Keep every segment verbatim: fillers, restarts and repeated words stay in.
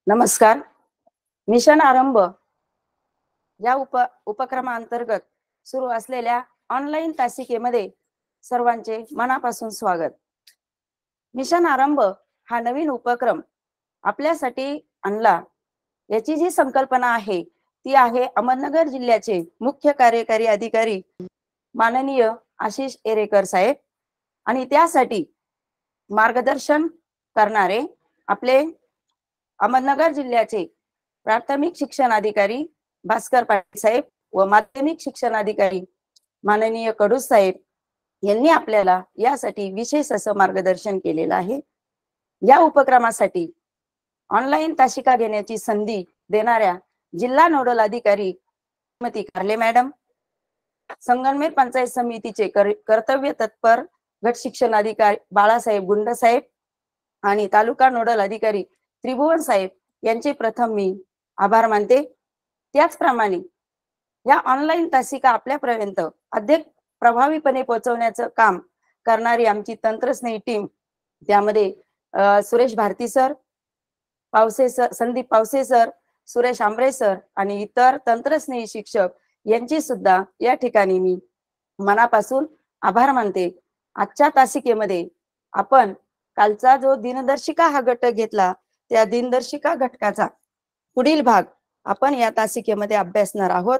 नमस्कार. मिशन आरंभ या उप उपक्रमांतर्गत सुरू असलेल्या ऑनलाईन तासिकेमध्ये सर्वांचे मनापासून स्वागत. मिशन आरंभ हा नवीन उपक्रम आपल्यासाठी आणला. याची जी संकल्पना आहे ती आहे अहमदनगर जिल्ह्याचे मुख्य कार्यकारी अधिकारी माननीय आशिष एरेकर साहेब आणि त्यासाठी मार्गदर्शन करणारे आपले अहमदनगर जिल्ह्याचे प्राथमिक शिक्षण अधिकारी भास्कर पाटील साहेब व माध्यमिक शिक्षण अधिकारी माननीय कडूस साहेब यांनी आपल्याला यासाठी विशेष असं मार्गदर्शन केलेलं आहे. या उपक्रमासाठी ऑनलाईन तासिका घेण्याची संधी देणाऱ्या जिल्हा नोडल अधिकारी श्रीमती कार्ले मॅडम, संगमनेर पंचायत समितीचे कर्तव्य तत्पर गट शिक्षण अधिकारी बाळासाहेब गुंड साहेब आणि तालुका नोडल अधिकारी त्रिभुवन साहेब यांचे प्रथम मी आभार मानते. त्याचप्रमाणे या ऑनलाईन तासिका आपल्यापर्यंत अधिक प्रभावीपणे पोहोचवण्याचं काम करणारी आमची तंत्रस्नेही टीम, त्यामध्ये Suresh Bharati sir, Pawase sir, Sandeep Pawase sir, Suresh Ambre sir आणि इतर तंत्रस्नेही शिक्षक यांची सुद्धा या ठिकाणी मी मनापासून आभार मानते. आजच्या तासिकेमध्ये आपण कालचा जो दिनदर्शिका हा घटक घेतला त्या दिनदर्शिका घटकाचा पुढील भाग आपण या तासिकेमध्ये अभ्यासणार आहोत.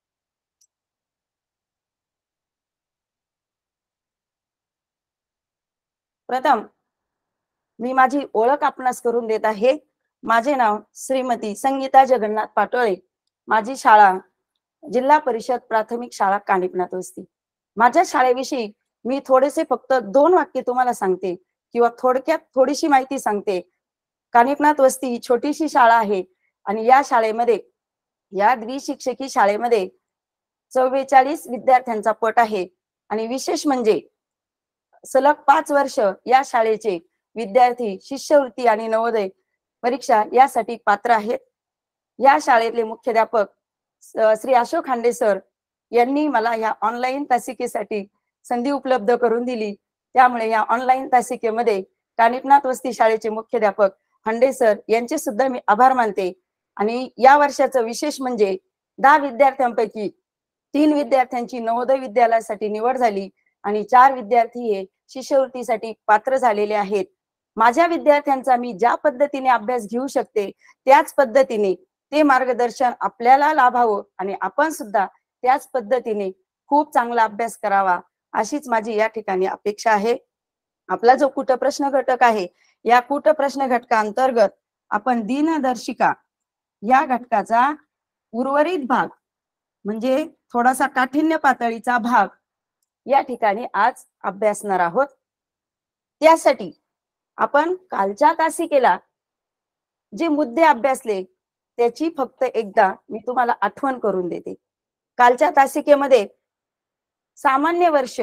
प्रथम मी माझी ओळख आपणास करून देत आहे. माझे नाव श्रीमती संगीता जगन्नाथ पाटोळे. माझी शाळा जिल्हा परिषद प्राथमिक शाळा कानिपनाथ वस्ती. माझ्या शाळेविषयी मी थोडेसे फक्त दोन वाक्य तुम्हाला सांगते किंवा थोडक्यात थोडीशी माहिती सांगते. कानिपनाथ वस्ती ही छोटीशी शाळा आहे आणि या शाळेमध्ये या द्विशिक्षकी शाळेमध्ये चव्वेचाळीस विद्यार्थ्यांचा पट आहे आणि विशेष म्हणजे सलग पाच वर्ष या शाळेचे विद्यार्थी शिष्यवृत्ती आणि नवोदय परीक्षा यासाठी पात्र आहेत. या शाळेतले मुख्याध्यापक श्री अशोक खांडे सर यांनी मला या ऑनलाईन तासिकेसाठी संधी उपलब्ध करून दिली. त्यामुळे या ऑनलाईन तासिकेमध्ये कानिपनाथ वस्ती शाळेचे मुख्याध्यापक खांडे सर यांचे सुद्धा मी आभार मानते. आणि या वर्षाचं विशेष म्हणजे दहा विद्यार्थ्यांपैकी तीन विद्यार्थ्यांची नवोदय विद्यालयासाठी निवड झाली आणि चार विद्यार्थी हे शिष्यवृत्तीसाठी पात्र झालेले आहेत. माझ्या विद्यार्थ्यांचा मी ज्या पद्धतीने अभ्यास घेऊ शकते त्याच पद्धतीने ते मार्गदर्शन आपल्याला लाभावं आणि आपण सुद्धा त्याच पद्धतीने खूप चांगला अभ्यास करावा अशीच माझी या ठिकाणी अपेक्षा आहे. आपला जो कूट प्रश्न घटक आहे या कूट प्रश्न घटकांतर्गत आपण दिनदर्शिका या घटकाचा उर्वरित भाग म्हणजे थोडासा काठिण्य पातळीचा भाग या ठिकाणी आज अभ्यासणार आहोत. त्यासाठी आपण कालच्या तासिकेला जे मुद्दे अभ्यासले त्याची फक्त एकदा मी तुम्हाला आठवण करून देते. कालच्या तासिकेमध्ये सामान्य वर्ष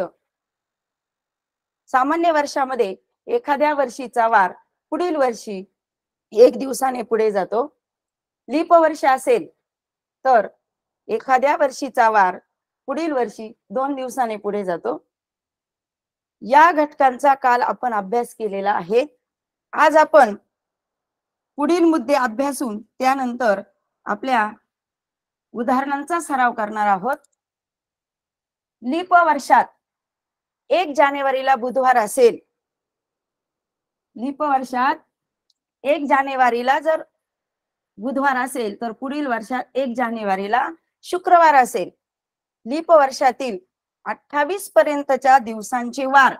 सामान्य वर्षामध्ये एखाद्या वर्षीचा वार पुढील वर्षी एक दिवसाने पुढे जातो. लीप वर्ष असेल तर एखाद्या वर्षीचा वार पुढील वर्षी दोन दिवसाने पुढे जातो. या घटकांचा काल आपण अभ्यास केलेला आहे. आज आपण पुढील मुद्दे अभ्यासून त्यानंतर आपल्या उदाहरणांचा सराव करणार आहोत. लीप वर्षात एक जानेवारीला बुधवार असेल, लीप वर्षात एक जानेवारीला जर बुधवार असेल तर पुढील वर्षात एक जानेवारीला शुक्रवार असेल. लीप वर्षातील अठ्ठावीस पर्यंतच्या दिवसांचे वार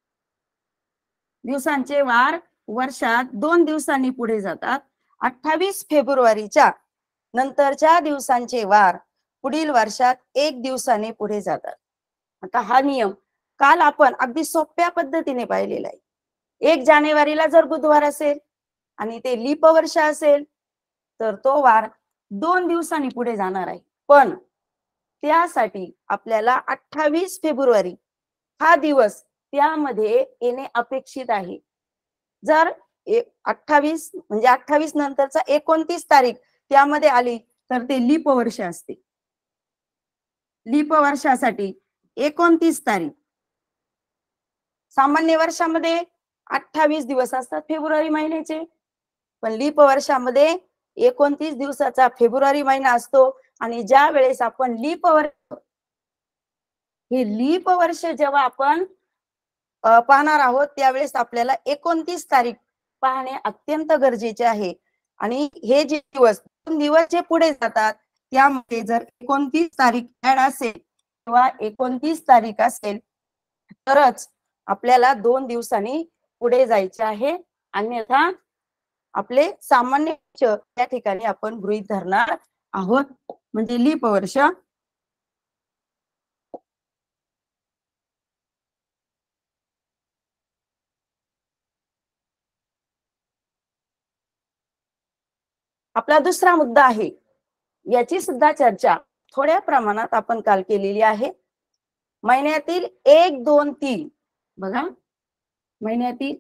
दिवसांचे वार वर्षात दोन दिवसांनी पुढे जातात. अठ्ठावीस फेब्रुवारीच्या नंतरच्या दिवसांचे वार पुढील वर्षात एक दिवसाने पुढे जातात. आता हा नियम काल आपण अगदी सोप्या पद्धतीने पाहिलेला आहे. एक जानेवारीला जर बुधवार असेल आणि ते लीप वर्ष असेल तर तो वार दोन दिवसांनी पुढे जाणार आहे. पण त्यासाठी आपल्याला अठ्ठावीस फेब्रुवारी हा दिवस त्यामध्ये येणे अपेक्षित आहे. जर अठ्ठावीस म्हणजे अठ्ठावीस नंतरचा एकोणतीस तारीख त्यामध्ये आली तर ते लीप वर्ष असते. लीप वर्षासाठी एकोणतीस तारीख. सामान्य वर्षामध्ये अठ्ठावीस दिवस असतात फेब्रुवारी महिन्याचे, पण लीप वर्षामध्ये एकोणतीस दिवसाचा फेब्रुवारी महिना असतो आणि ज्या वेळेस आपण लीप वर्ष, हे लीप वर्ष जेव्हा आपण पाहणार आहोत त्यावेळेस आपल्याला एकोणतीस तारीख पाहणे अत्यंत गरजेचे आहे. आणि हे जे दिवस दिवस जे पुढे जातात त्यामध्ये जर एकोणतीस तारीख ऍड असेल किंवा एकोणतीस तारीख असेल तरच आपल्याला दोन दिवसांनी पुढे जायचे आहे, अन्यथा आपले सामान्य त्या ठिकाणी आपण गृहीत धरणार आहोत, म्हणजे लीप वर्ष. आपला दुसरा मुद्दा आहे, याची सुद्धा चर्चा थोड्या प्रमाणात आपण काल केलेली आहे. महिन्यातील एक दोन तीन बघा, महिन्यातील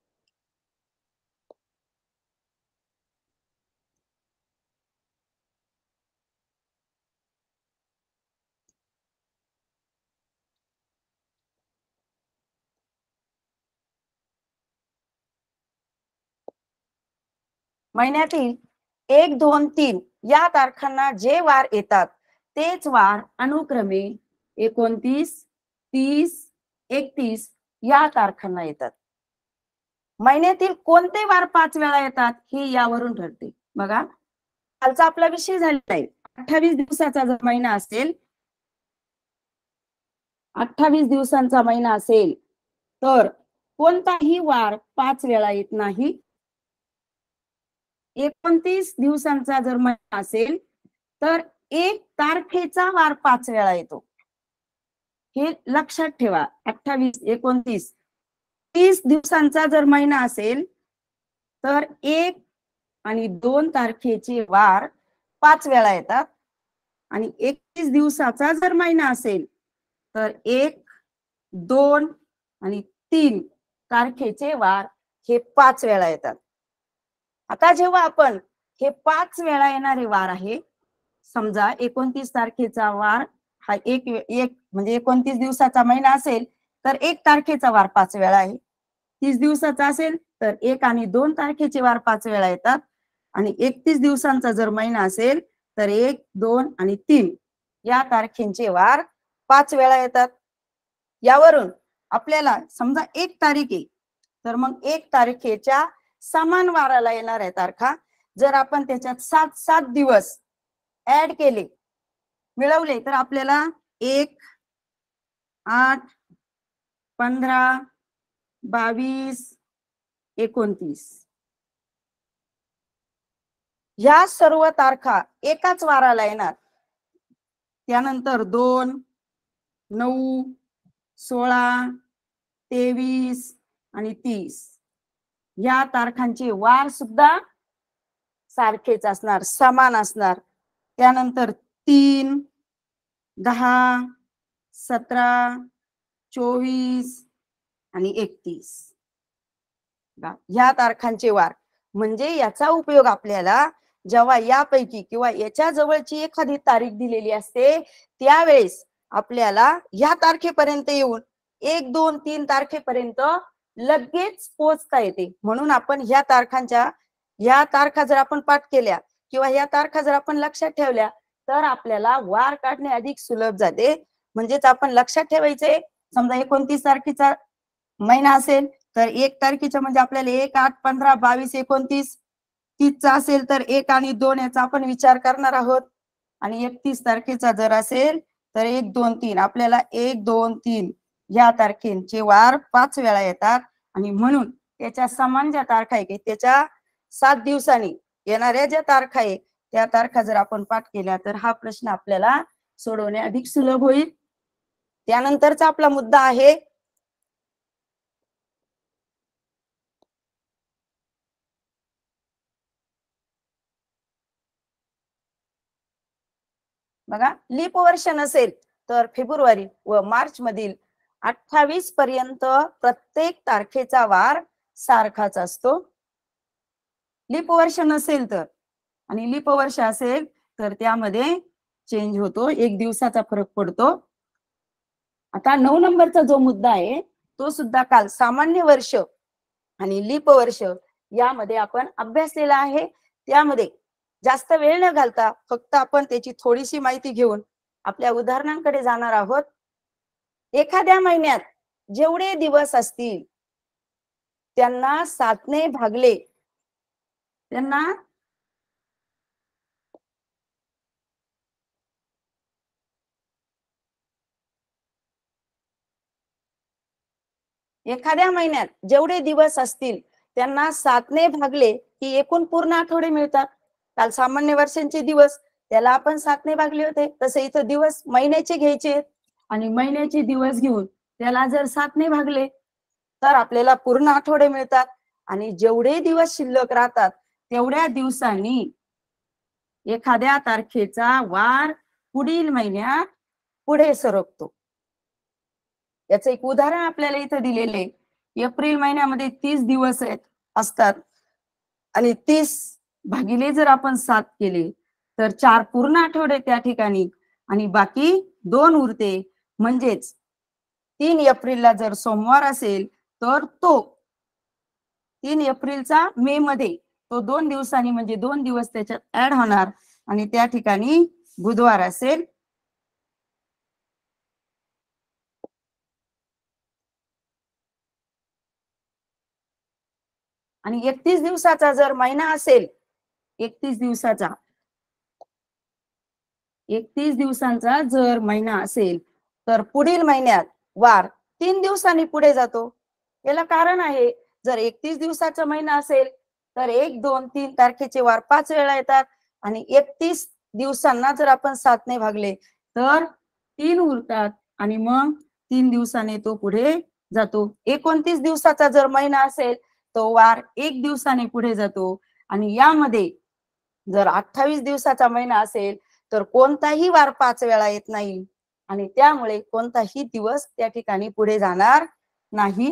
महिन्यातील एक दोन तीन या तारखांना जे वार येतात तेच वार अनुक्रमे एकोणतीस तीस एकतीस या तारखांना येतात. महिन्यातील कोणते वार पाच वेळा येतात हे यावरून ठरते. बघा, कालचा आपला विषय झालेला आहे, अठ्ठावीस दिवसाचा जर महिना असेल, अठ्ठावीस दिवसांचा महिना असेल तर कोणताही वार पाच वेळा येत नाही. एकोणतीस दिवसांचा जर महिना असेल तर एक तारखेचा वार पाच वेळा येतो, हे लक्षात ठेवा. अठ्ठावीस एकोणतीस तीस दिवसांचा जर महिना असेल तर एक आणि दोन तारखेचे वार पाच वेळा येतात, आणि एकतीस दिवसाचा जर महिना असेल तर एक दोन आणि तीन तारखेचे वार हे पाच वेळा येतात. आता जेव्हा आपण हे पाच वेळा येणारे वार आहे, समजा एकोणतीस तारखेचा वार हा एक एक म्हणजे एकोणतीस दिवसाचा महिना असेल तर एक तारखेचा वार पाच वेळा आहे. तीस दिवसाचा असेल तर एक आणि दोन तारखेचे वार पाच वेळा येतात, आणि एकतीस दिवसांचा जर महिना असेल तर एक दोन आणि तीन या तारखेंचे वार पाच वेळा येतात. यावरून आपल्याला समजा एक तारीख आहे तर मग एक तारखेच्या समान वाराला येणाऱ्या तारखा जर आपण त्याच्यात सात सात दिवस ऍड केले मिळवले तर आपल्याला एक आठ पंधरा बावीस एकोणतीस या सर्व तारखा एकाच वाराला येणार. त्यानंतर दोन नऊ सोळा तेवीस आणि तीस या तारखांचे वार सुद्धा सारखेच असणार, समान असणार. त्यानंतर तीन दहा सतरा चोवीस आणि एकतीस या तारखांचे वार. म्हणजे याचा उपयोग आपल्याला जेव्हा यापैकी किंवा याच्या जवळची एखादी तारीख दिलेली असते त्यावेळेस आपल्याला या तारखेपर्यंत येऊन एक दोन तीन तारखेपर्यंत लगेच पोहोचता येते. म्हणून आपण ह्या तारखांच्या या तारखा जर आपण पाठ केल्या किंवा या तारखा जर आपण लक्षात ठेवल्या तर आपल्याला वार काढणे अधिक सुलभ जाते. म्हणजेच आपण लक्षात ठेवायचे, समजा एकोणतीस तारखेचा महिना असेल तर एक तारखेच्या म्हणजे आपल्याला एक आठ पंधरा बावीस एकोणतीस, तीसचा असेल तर एक आणि दोन याचा आपण विचार करणार आहोत, आणि एकतीस तारखेचा जर असेल तर एक दोन तीन आपल्याला एक दोन तीन या तारखेंचे वार पाच वेळा येतात. आणि म्हणून त्याच्या समान ज्या तारखा आहे त्याच्या सात दिवसांनी येणाऱ्या ज्या तारखा आहे त्या तारखा जर आपण पाठ केल्या तर हा प्रश्न आपल्याला सोडवणे अधिक सुलभ होईल. त्यानंतरचा आपला मुद्दा आहे बघा, लीप वर्ष नसेल तर फेब्रुवारी व मार्च मधील अठ्ठावीस पर्यंत प्रत्येक तारखेचा वार सारखाच असतो. लीप वर्ष नसेल तर, आणि लीप वर्ष असेल तर त्यामध्ये चेंज होतो, एक दिवसाचा फरक पडतो. आता नऊ नंबरचा जो मुद्दा आहे तो सुद्धा काल सामान्य वर्ष आणि लीप वर्ष यामध्ये आपण अभ्यासलेला आहे. त्यामध्ये जास्त वेळ न घालता फक्त आपण त्याची थोडीशी माहिती घेऊन आपल्या उदाहरणांकडे जाणार आहोत. एखाद्या महिन्यात जेवढे दिवस असतील त्यांना सातने भागले, त्यांना एखाद्या महिन्यात जेवढे दिवस असतील त्यांना सातने भागले की एकूण पूर्ण आठवडे मिळतात. काल सामान्य वर्षांचे दिवस त्याला आपण सातने भागले होते, तसे इथं दिवस महिन्याचे घ्यायचे आणि महिन्याचे दिवस घेऊन त्याला जर सातने भागले तर आपल्याला पूर्ण आठवडे मिळतात. आणि जेवढे दिवस शिल्लक राहतात तेवढ्या दिवसांनी एखाद्या तारखेचा वार पुढील महिन्यात पुढे सरकतो. याचं एक उदाहरण आपल्याला इथं दिलेले. एप्रिल महिन्यामध्ये तीस दिवस आहेत असतात आणि तीस भागिले जर आपण सात केले तर चार पूर्ण आठवडे त्या ठिकाणी आणि बाकी दोन उरते. म्हणजेच तीन एप्रिलला जर सोमवार असेल तर तो तीन एप्रिलचा मे मध्ये तो दोन दिवसांनी म्हणजे दोन दिवस त्याच्यात ऍड होणार आणि त्या ठिकाणी बुधवार असेल. आणि एकतीस दिवसाचा जर महिना असेल, एकतीस दिवसाचा एकतीस दिवसांचा जर महिना असेल तर पुढील महिन्यात वार तीन दिवसांनी पुढे जातो. याला कारण आहे, जर एकतीस दिवसाचा महिना असेल तर एक दोन तीन तारखेचे वार पाच वेळा येतात आणि एकतीस दिवसांना जर आपण सातने भागले तर तीन उरतात आणि मग तीन दिवसाने तो पुढे जातो. एकोणतीस दिवसाचा जर महिना असेल तो वार एक दिवसाने पुढे जातो आणि यामध्ये जर अठ्ठावीस दिवसाचा महिना असेल तर कोणताही वार पाच वेळा येत नाही आणि त्यामुळे कोणताही दिवस त्या ठिकाणी पुढे जाणार नाही.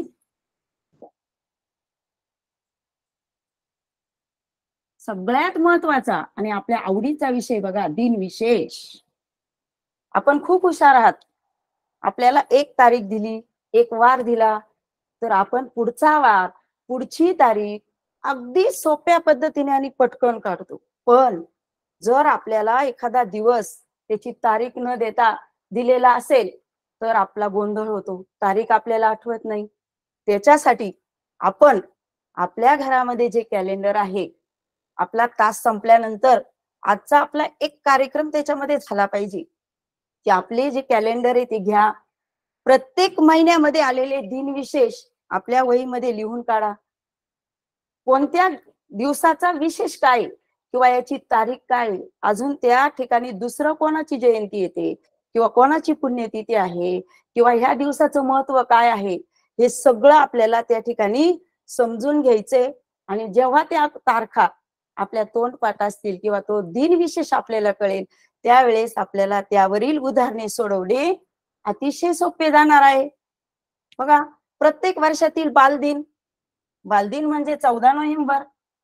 सगळ्यात महत्वाचा आणि आपल्या आवडीचा विषय बघा, दिनविशेष. आपण खूप हुशार आहात. आपल्याला एक तारीख दिली, एक वार दिला तर आपण पुढचा वार, पुढची तारीख अगदी सोप्या पद्धतीने आणि पटकन काढतो. पण जर आपल्याला एखादा दिवस त्याची तारीख न देता दिलेला असेल तर आपला गोंधळ होतो, तारीख आपल्याला आठवत नाही. त्याच्यासाठी आपण आपल्या घरामध्ये जे कॅलेंडर आहे, आपला तास संपल्यानंतर आजचा आपला एक कार्यक्रम त्याच्यामध्ये झाला पाहिजे की आपले जे कॅलेंडर आहे ते घ्या, प्रत्येक महिन्यामध्ये आलेले दिनविशेष आपल्या वहीमध्ये लिहून काढा. कोणत्या दिवसाचा विशेष काय किंवा याची तारीख काय, अजून त्या ठिकाणी दुसरं कोणाची जयंती येते किंवा कोणाची पुण्यतिथी आहे किंवा ह्या दिवसाचं महत्व काय आहे, हे सगळं आपल्याला त्या ठिकाणी समजून घ्यायचे. आणि जेव्हा त्या तारखा आपल्या तोंडपाठ असतील किंवा तो दिनविशेष आपल्याला कळेल त्यावेळेस आपल्याला त्यावरील उदाहरणे सोडवणे अतिशय सोपे जाणार आहे. बघा, प्रत्येक वर्षातील बालदिन, बालदिन म्हणजे चौदा नोव्हेंबर.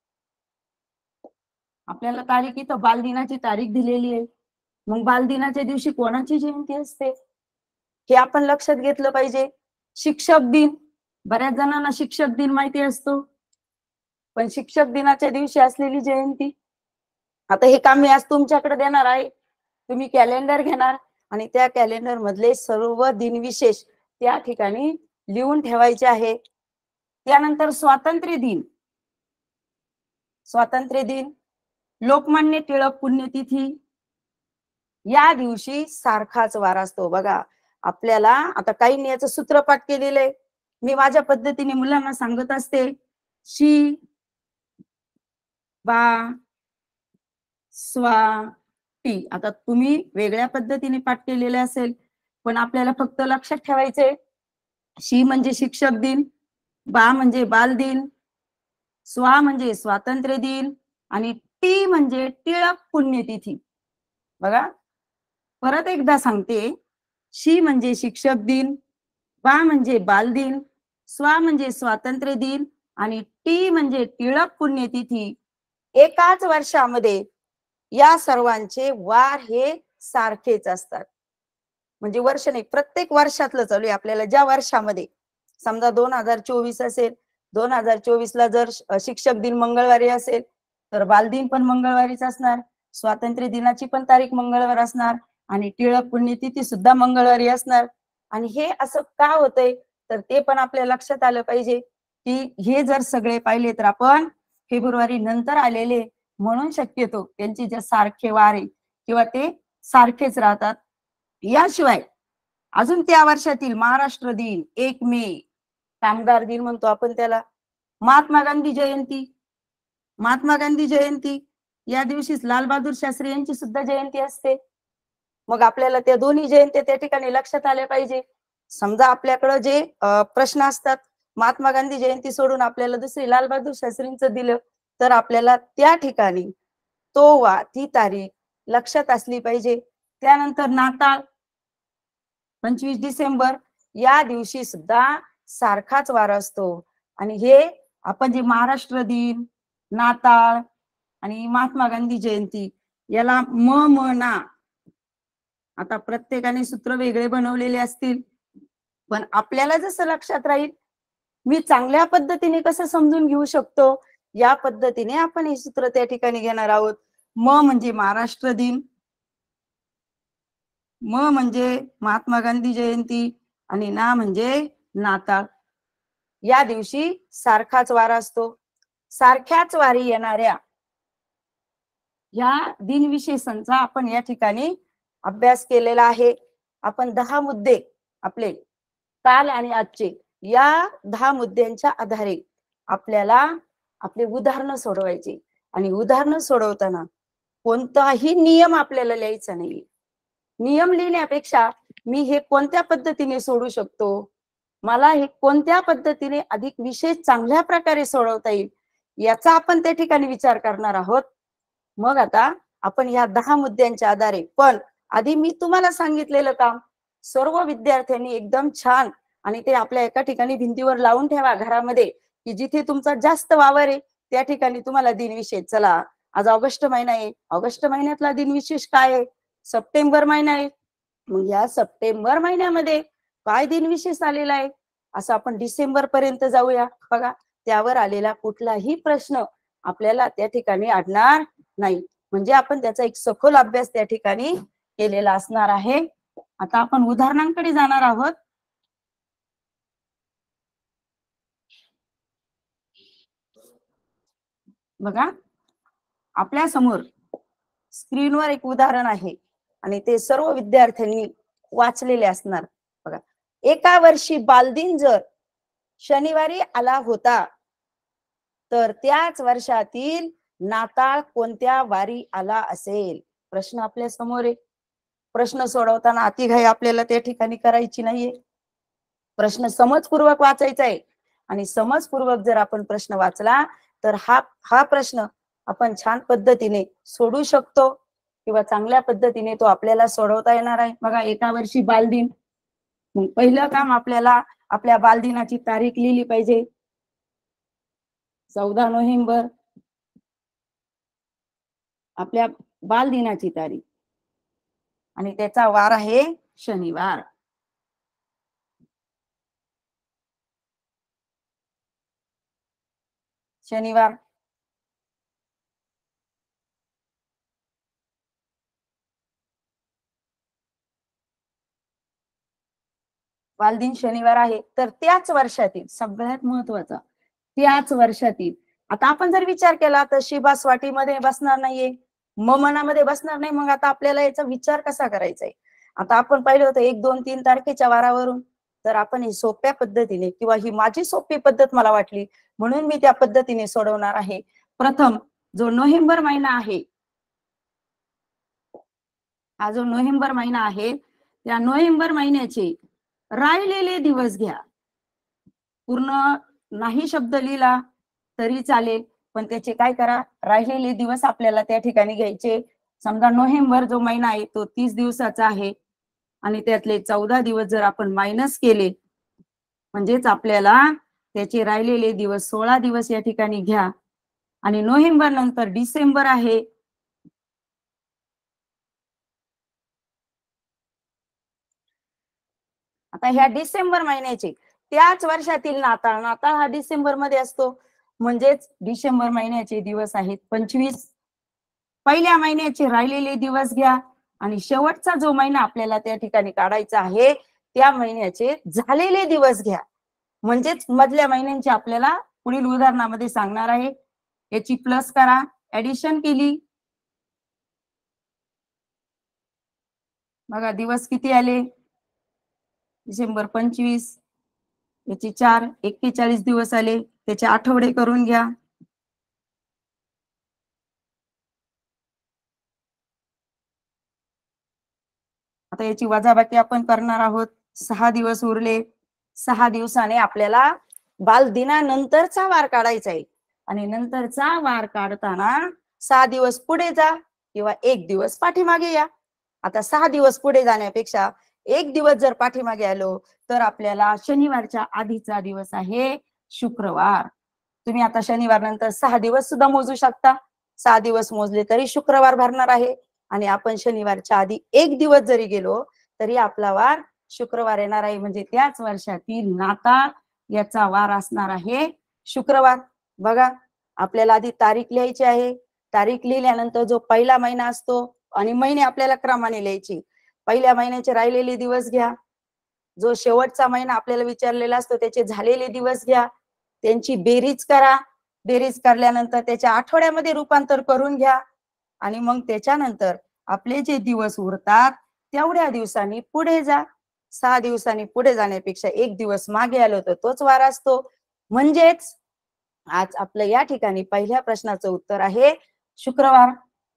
आपल्याला तारीख इथं बालदिनाची तारीख दिलेली आहे. मग बालदिनाच्या दिवशी कोणाची जयंती असते हे आपण लक्षात घेतलं पाहिजे. शिक्षक दिन, बऱ्याच जणांना शिक्षक दिन माहिती असतो, पण शिक्षक दिनाच्या दिवशी असलेली जयंती, आता हे काम मी आज तुमच्याकडे देणार आहे. तुम्ही कॅलेंडर घेणार आणि त्या कॅलेंडर मधले सर्व दिनविशेष त्या ठिकाणी लिहून ठेवायचे आहे. त्यानंतर स्वातंत्र्य दिन, स्वातंत्र्य दिन, लोकमान्य टिळक पुण्यतिथी, या दिवशी सारखाच वार असतो. बघा, आपल्याला आता काही याचं सूत्रपाठ केलेलं आहे, मी माझ्या पद्धतीने मुलांना सांगत असते. शी बा स्वा टी. आता तुम्ही वेगळ्या पद्धतीने पाठ केलेले असेल, पण आपल्याला फक्त लक्षात ठेवायचे, शी म्हणजे शिक्षक दिन, बा म्हणजे बाल दिन, स्वा म्हणजे स्वातंत्र्य दिन आणि टी म्हणजे टिळक पुण्यतिथी. बघा, परत एकदा सांगते, शी म्हणजे शिक्षक दिन, बा म्हणजे बाल दिन, स्वा म्हणजे स्वातंत्र्य दिन आणि टी म्हणजे टिळक पुण्यतिथी. एकाच वर्षामध्ये या सर्वांचे वार हे सारखेच असतात. म्हणजे वर्ष नाही, प्रत्येक वर्षातलं चालू आहे आपल्याला. ज्या वर्षामध्ये समजा दोन हजार चोवीस असेल, दोन हजार चोवीस ला जर शिक्षक दिन मंगळवारी असेल तर बालदिन पण मंगळवारीच असणार, स्वातंत्र्य दिनाची पण तारीख मंगळवार असणार आणि टिळक पुण्यतिथी सुद्धा मंगळवारी असणार. आणि हे असं का होतंय तर ते पण आपल्या लक्षात आलं पाहिजे की हे जर सगळे पाहिले तर आपण फेब्रुवारी नंतर आलेले म्हणून शक्यतो त्यांची जे सारखे वारे किंवा ते सारखेच राहतात. याशिवाय अजून त्या वर्षातील महाराष्ट्र दिन, एक मे, कामगार दिन म्हणतो आपण त्याला, महात्मा गांधी जयंती, महात्मा गांधी जयंती या दिवशीच लालबहादूर शास्त्री यांची सुद्धा जयंती असते. मग आपल्याला त्या दोन्ही जयंती त्या ठिकाणी लक्षात आल्या पाहिजे. समजा आपल्याकडे जे प्रश्न असतात महात्मा गांधी जयंती सोडून आपल्याला दुसरी लालबहादूर शास्त्रींचं दिलं तर आपल्याला त्या ठिकाणी तो वा ती तारीख लक्षात असली पाहिजे. त्यानंतर नाताळ पंचवीस डिसेंबर या दिवशी सुद्धा सारखाच वार असतो. आणि हे आपण जे महाराष्ट्र दिन, नाताळ आणि महात्मा गांधी जयंती याला म म ना, आता प्रत्येकाने सूत्र वेगळे बनवलेले असतील पण आपल्याला जसं लक्षात राहील मी चांगल्या पद्धतीने कसं समजून घेऊ शकतो या पद्धतीने आपण हे सूत्र त्या ठिकाणी घेणार आहोत. म म्हणजे महाराष्ट्र दिन, म म्हणजे महात्मा गांधी जयंती आणि ना म्हणजे नाताळ. या दिवशी सारखाच वार असतो. सारख्याच वारी येणाऱ्या या दिनविशेषांचा आपण या ठिकाणी अभ्यास केलेला आहे. आपण दहा मुद्दे आपले काल आणि आजचे या दहा मुद्द्यांच्या आधारे आपल्याला आपले उदाहरणं सोडवायचे आणि उदाहरणं सोडवताना कोणताही नियम आपल्याला लिहायचा नाही. नियम लिहिण्यापेक्षा मी हे कोणत्या पद्धतीने सोडू शकतो, मला हे कोणत्या पद्धतीने अधिक विशेष चांगल्या प्रकारे सोडवता येईल याचा आपण त्या ठिकाणी विचार करणार आहोत. मग आता आपण या दहा मुद्द्यांच्या आधारे, पण आधी मी तुम्हाला सांगितलेलं काम सर्व विद्यार्थ्यांनी एकदम छान आणि ते आपल्या एका ठिकाणी भिंतीवर लावून ठेवा घरामध्ये की जिथे तुमचा जास्त वावर आहे त्या ठिकाणी तुम्हाला दिनविशेष. चला आज ऑगस्ट महिना आहे, ऑगस्ट महिन्यातला दिनविशेष काय आहे, सप्टेंबर महिना आहे, मग या सप्टेंबर महिन्यामध्ये काय दिनविशेष आलेला आहे असं आपण डिसेंबर पर्यंत जाऊया. बघा त्यावर आलेला कुठलाही प्रश्न आपल्याला त्या ठिकाणी अडणार नाही. म्हणजे आपण त्याचा एक सखोल अभ्यास त्या ठिकाणी केलेला असणार आहे. आता आपण उदाहरणांकडे जाणार आहोत. बघा आपल्या समोर स्क्रीनवर एक उदाहरण आहे आणि ते सर्व विद्यार्थ्यांनी वाचलेले असणार. बघा, एका वर्षी बालदिन जर शनिवारी आला होता तर त्याच वर्षातील नाताळ कोणत्या वारी आला असेल. प्रश्न आपल्या समोर आहे. प्रश्न सोडवताना अतिघाई आपल्याला त्या ठिकाणी करायची नाहीये. प्रश्न समजपूर्वक वाचायचा आहे आणि समजपूर्वक जर आपण प्रश्न वाचला तर हा हा प्रश्न आपण छान पद्धतीने सोडू शकतो किंवा चांगल्या पद्धतीने तो आपल्याला सोडवता येणार आहे. बघा एका वर्षी बालदिन, मग पहिलं काम आपल्याला आपल्या बालदिनाची तारीख लिहिली पाहिजे. चौदा नोव्हेंबर आपल्या बालदिनाची तारीख आणि त्याचा वार आहे शनिवार. शनिवार बालदिन शनिवार आहे. तर त्याच वर्षातील सगळ्यात महत्वाचा त्याच वर्षातील, आता आपण जर विचार केला तर शिबास वाटीमध्ये बसणार नाहीये, म मनामध्ये बसणार नाही. मग आता आपल्याला याचा विचार कसा करायचा आहे. आता आपण पाहिलं होतं एक दोन तीन तारखेच्या वारावरून, तर आपण ही सोप्या पद्धतीने किंवा ही माझी सोपी पद्धत मला वाटली म्हणून मी त्या पद्धतीने सोडवणार आहे. प्रथम जो नोव्हेंबर महिना आहे, हा जो नोव्हेंबर महिना आहे त्या नोव्हेंबर महिन्याचे राहिलेले दिवस घ्या. पूर्ण नाही शब्द लिहिला तरी चालेल पण त्याचे काय करा, राहिलेले दिवस आपल्याला त्या ठिकाणी घ्यायचे. समजा नोव्हेंबर जो महिना आहे तो तीस दिवसाचा आहे आणि त्यातले चौदा दिवस जर आपण मायनस केले म्हणजेच आपल्याला त्याचे राहिलेले दिवस सोळा दिवस या ठिकाणी घ्या. आणि नोव्हेंबर नंतर डिसेंबर आहे, आता ह्या डिसेंबर महिन्याचे त्याच वर्षातील नाताळ, नाताळ हा डिसेंबर मध्ये असतो, म्हणजेच डिसेंबर महिन्याचे दिवस आहेत पंचवीस. पहिल्या महिन्याचे राहिलेले दिवस घ्या आणि शेवटचा जो महिना आपल्याला त्या ठिकाणी काढायचा आहे त्या महिन्याचे झालेले दिवस घ्या. म्हणजेच मधल्या महिन्यांची आपल्याला पुढील उदाहरणामध्ये सांगणार आहे. याची प्लस करा, ऍडिशन केली, बघा दिवस किती आले, डिसेंबर पंचवीस, याची चार, एक्केचाळीस दिवस आले. त्याचे आठवडे करून घ्या. आता याची वजाबाकी आपण करणार आहोत. सहा दिवस उरले. सहा दिवसाने आपल्याला बालदिनानंतरचा वार काढायचा आहे आणि नंतरचा वार काढताना सहा दिवस पुढे जा किंवा एक दिवस पाठीमागे या. आता सहा दिवस पुढे जाण्यापेक्षा एक दिवस जर पाठीमागे आलो तर आपल्याला शनिवारच्या आधीचा दिवस आहे शुक्रवार. तुम्ही आता शनिवार नंतर सहा दिवस सुद्धा मोजू शकता. सहा दिवस मोजले तरी शुक्रवार भरणार आहे आणि आपण शनिवारच्या आधी एक दिवस जरी गेलो तरी आपला वार शुक्रवार येणार आहे. म्हणजे त्याच वर्षातील नाताळ याचा वार असणार आहे शुक्रवार. बघा आपल्याला आधी तारीख लिहायची आहे. तारीख लिहिल्यानंतर जो पहिला महिना असतो आणि महिने आपल्याला क्रमाने लिहायची. पहिल्या महिन्याचे राहिलेले दिवस घ्या. जो शेवटचा महिना आपल्याला विचारलेला असतो त्याचे झालेले दिवस घ्या. त्यांची बेरीज करा. बेरीज करल्यानंतर त्याच्या आठवड्यामध्ये रूपांतर करून घ्या आणि मग त्याच्यानंतर आपले जे दिवस उरतात तेवढ्या दिवसांनी पुढे जा. सहा दिवसांनी पुढे जाण्यापेक्षा एक दिवस मागे आलो तर तोच वार असतो. म्हणजेच आज आपलं या ठिकाणी पहिल्या प्रश्नाचं उत्तर आहे शुक्रवार.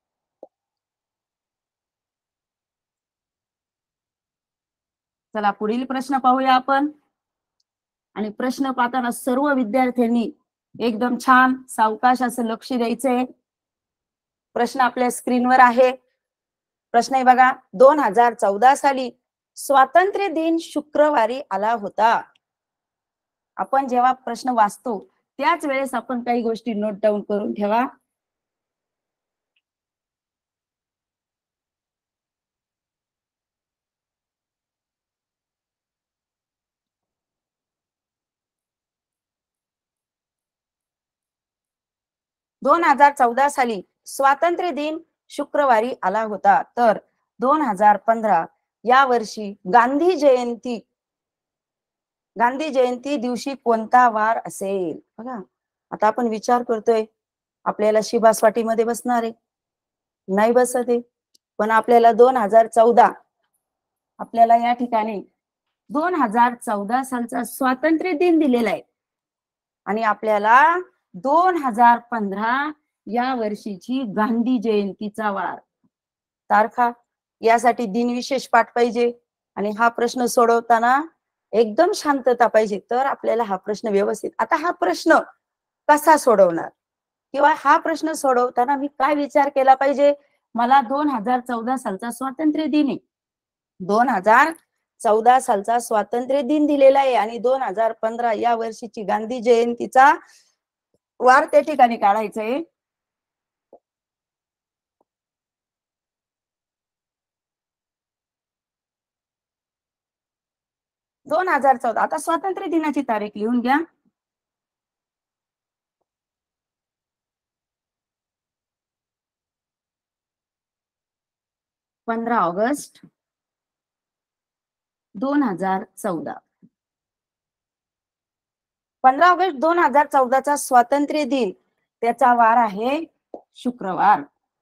चला पुढील प्रश्न पाहूया आपण. आणि प्रश्न पाहताना सर्व विद्यार्थ्यांनी एकदम छान सावकाश असं लक्ष द्यायचंय. प्रश्न आपल्या स्क्रीनवर आहे. प्रश्न आहे बघा, दोन हजार चौदा साली स्वातंत्र्य दिन शुक्रवारी आला होता. आपण जेव्हा प्रश्न वाचतो त्याच वेळेस आपण काही गोष्टी नोट डाऊन करून ठेवा. दोन हजार चौदा साली स्वातंत्र्य दिन शुक्रवारी आला होता. तर दोन हजार पंधरा या वर्षी गांधी जयंती गांधी जयंती दिवशी कोणता वार असेल? बघा आता आपण विचार करतोय आपल्याला शिबासवाटीमध्ये बसणार आहे, नाही बसत आहे, पण आपल्याला दोन हजार चौदा आपल्याला या ठिकाणी दोन हजार चौदा सालचा स्वातंत्र्य दिन दिलेला आहे आणि आपल्याला दोन हजार पंधरा या वर्षीची गांधी जयंतीचा वार तारखा यासाठी दिनविशेष पाठ पाहिजे आणि हा प्रश्न सोडवताना एकदम शांतता पाहिजे तर आपल्याला हा प्रश्न व्यवस्थित. आता हा प्रश्न कसा सोडवणार किंवा हा प्रश्न सोडवताना मी काय विचार केला पाहिजे? मला दोन हजार चौदा सालचा स्वातंत्र्य दिन आहे, दोन हजार चौदा सालचा स्वातंत्र्य दिन दिलेला आहे आणि दोन हजार पंधरा या वर्षीची गांधी जयंतीचा वार त्या ठिकाणी काढायचा आहे. दोन हजार चौदा आता स्वातंत्र्य दिनाची तारीख लिहून घ्या. पंधरा ऑगस्ट दोन हजार चौदा. पंधरा ऑगस्ट दोन हजार चौदाचा स्वातंत्र्य दिन त्याचा वार आहे शुक्रवार.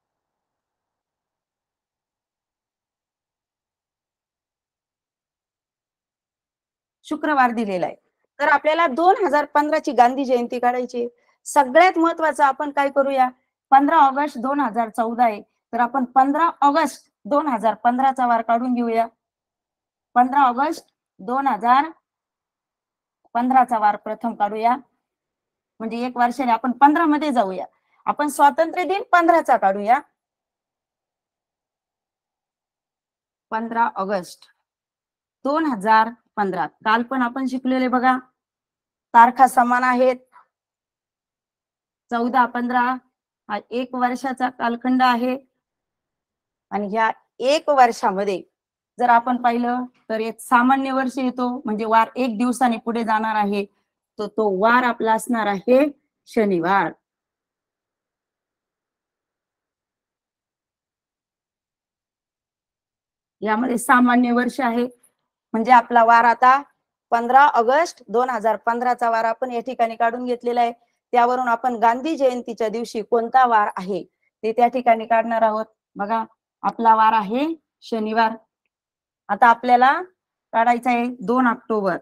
शुक्रवार दिलेला आहे. तर आपल्याला दोन हजार पंधरा ची गांधी जयंती काढायची. सगळ्यात महत्वाचं आपण काय करूया, पंधरा ऑगस्ट दोन हजार चौदा आहे तर आपण पंधरा ऑगस्ट दोन हजार पंधरा चा वार काढून घेऊया. पंधरा ऑगस्ट दोन हजार पंधरा चा वार प्रथम काढूया. म्हणजे एक वर्षाने आपण पंधरा मध्ये जाऊया. आपण स्वातंत्र्य दिन पंधरा चा काढूया. पंधरा ऑगस्ट दोन हजार पंधरा. काल पण आपण शिकलेले बघा तारखा समान आहेत. चौदा पंधरा हा एक वर्षाचा कालखंड आहे आणि ह्या एक वर्षामध्ये जर आपण पाहिलं तर एक सामान्य वर्ष येतो म्हणजे वार एक दिवसाने पुढे जाणार आहे. तो तो वार आपला असणार आहे शनिवार. यामध्ये सामान्य वर्ष आहे, म्हणजे आपला वार आता पंधरा ऑगस्ट दोन हजार पंधराचा वार आपण या ठिकाणी काढून घेतलेला आहे. त्यावरून आपण गांधी जयंतीच्या दिवशी कोणता वार आहे ते त्या ठिकाणी काढणार आहोत. बघा, आपला वार आहे शनिवार. आता आपल्याला काढायचा आहे दोन ऑक्टोबर.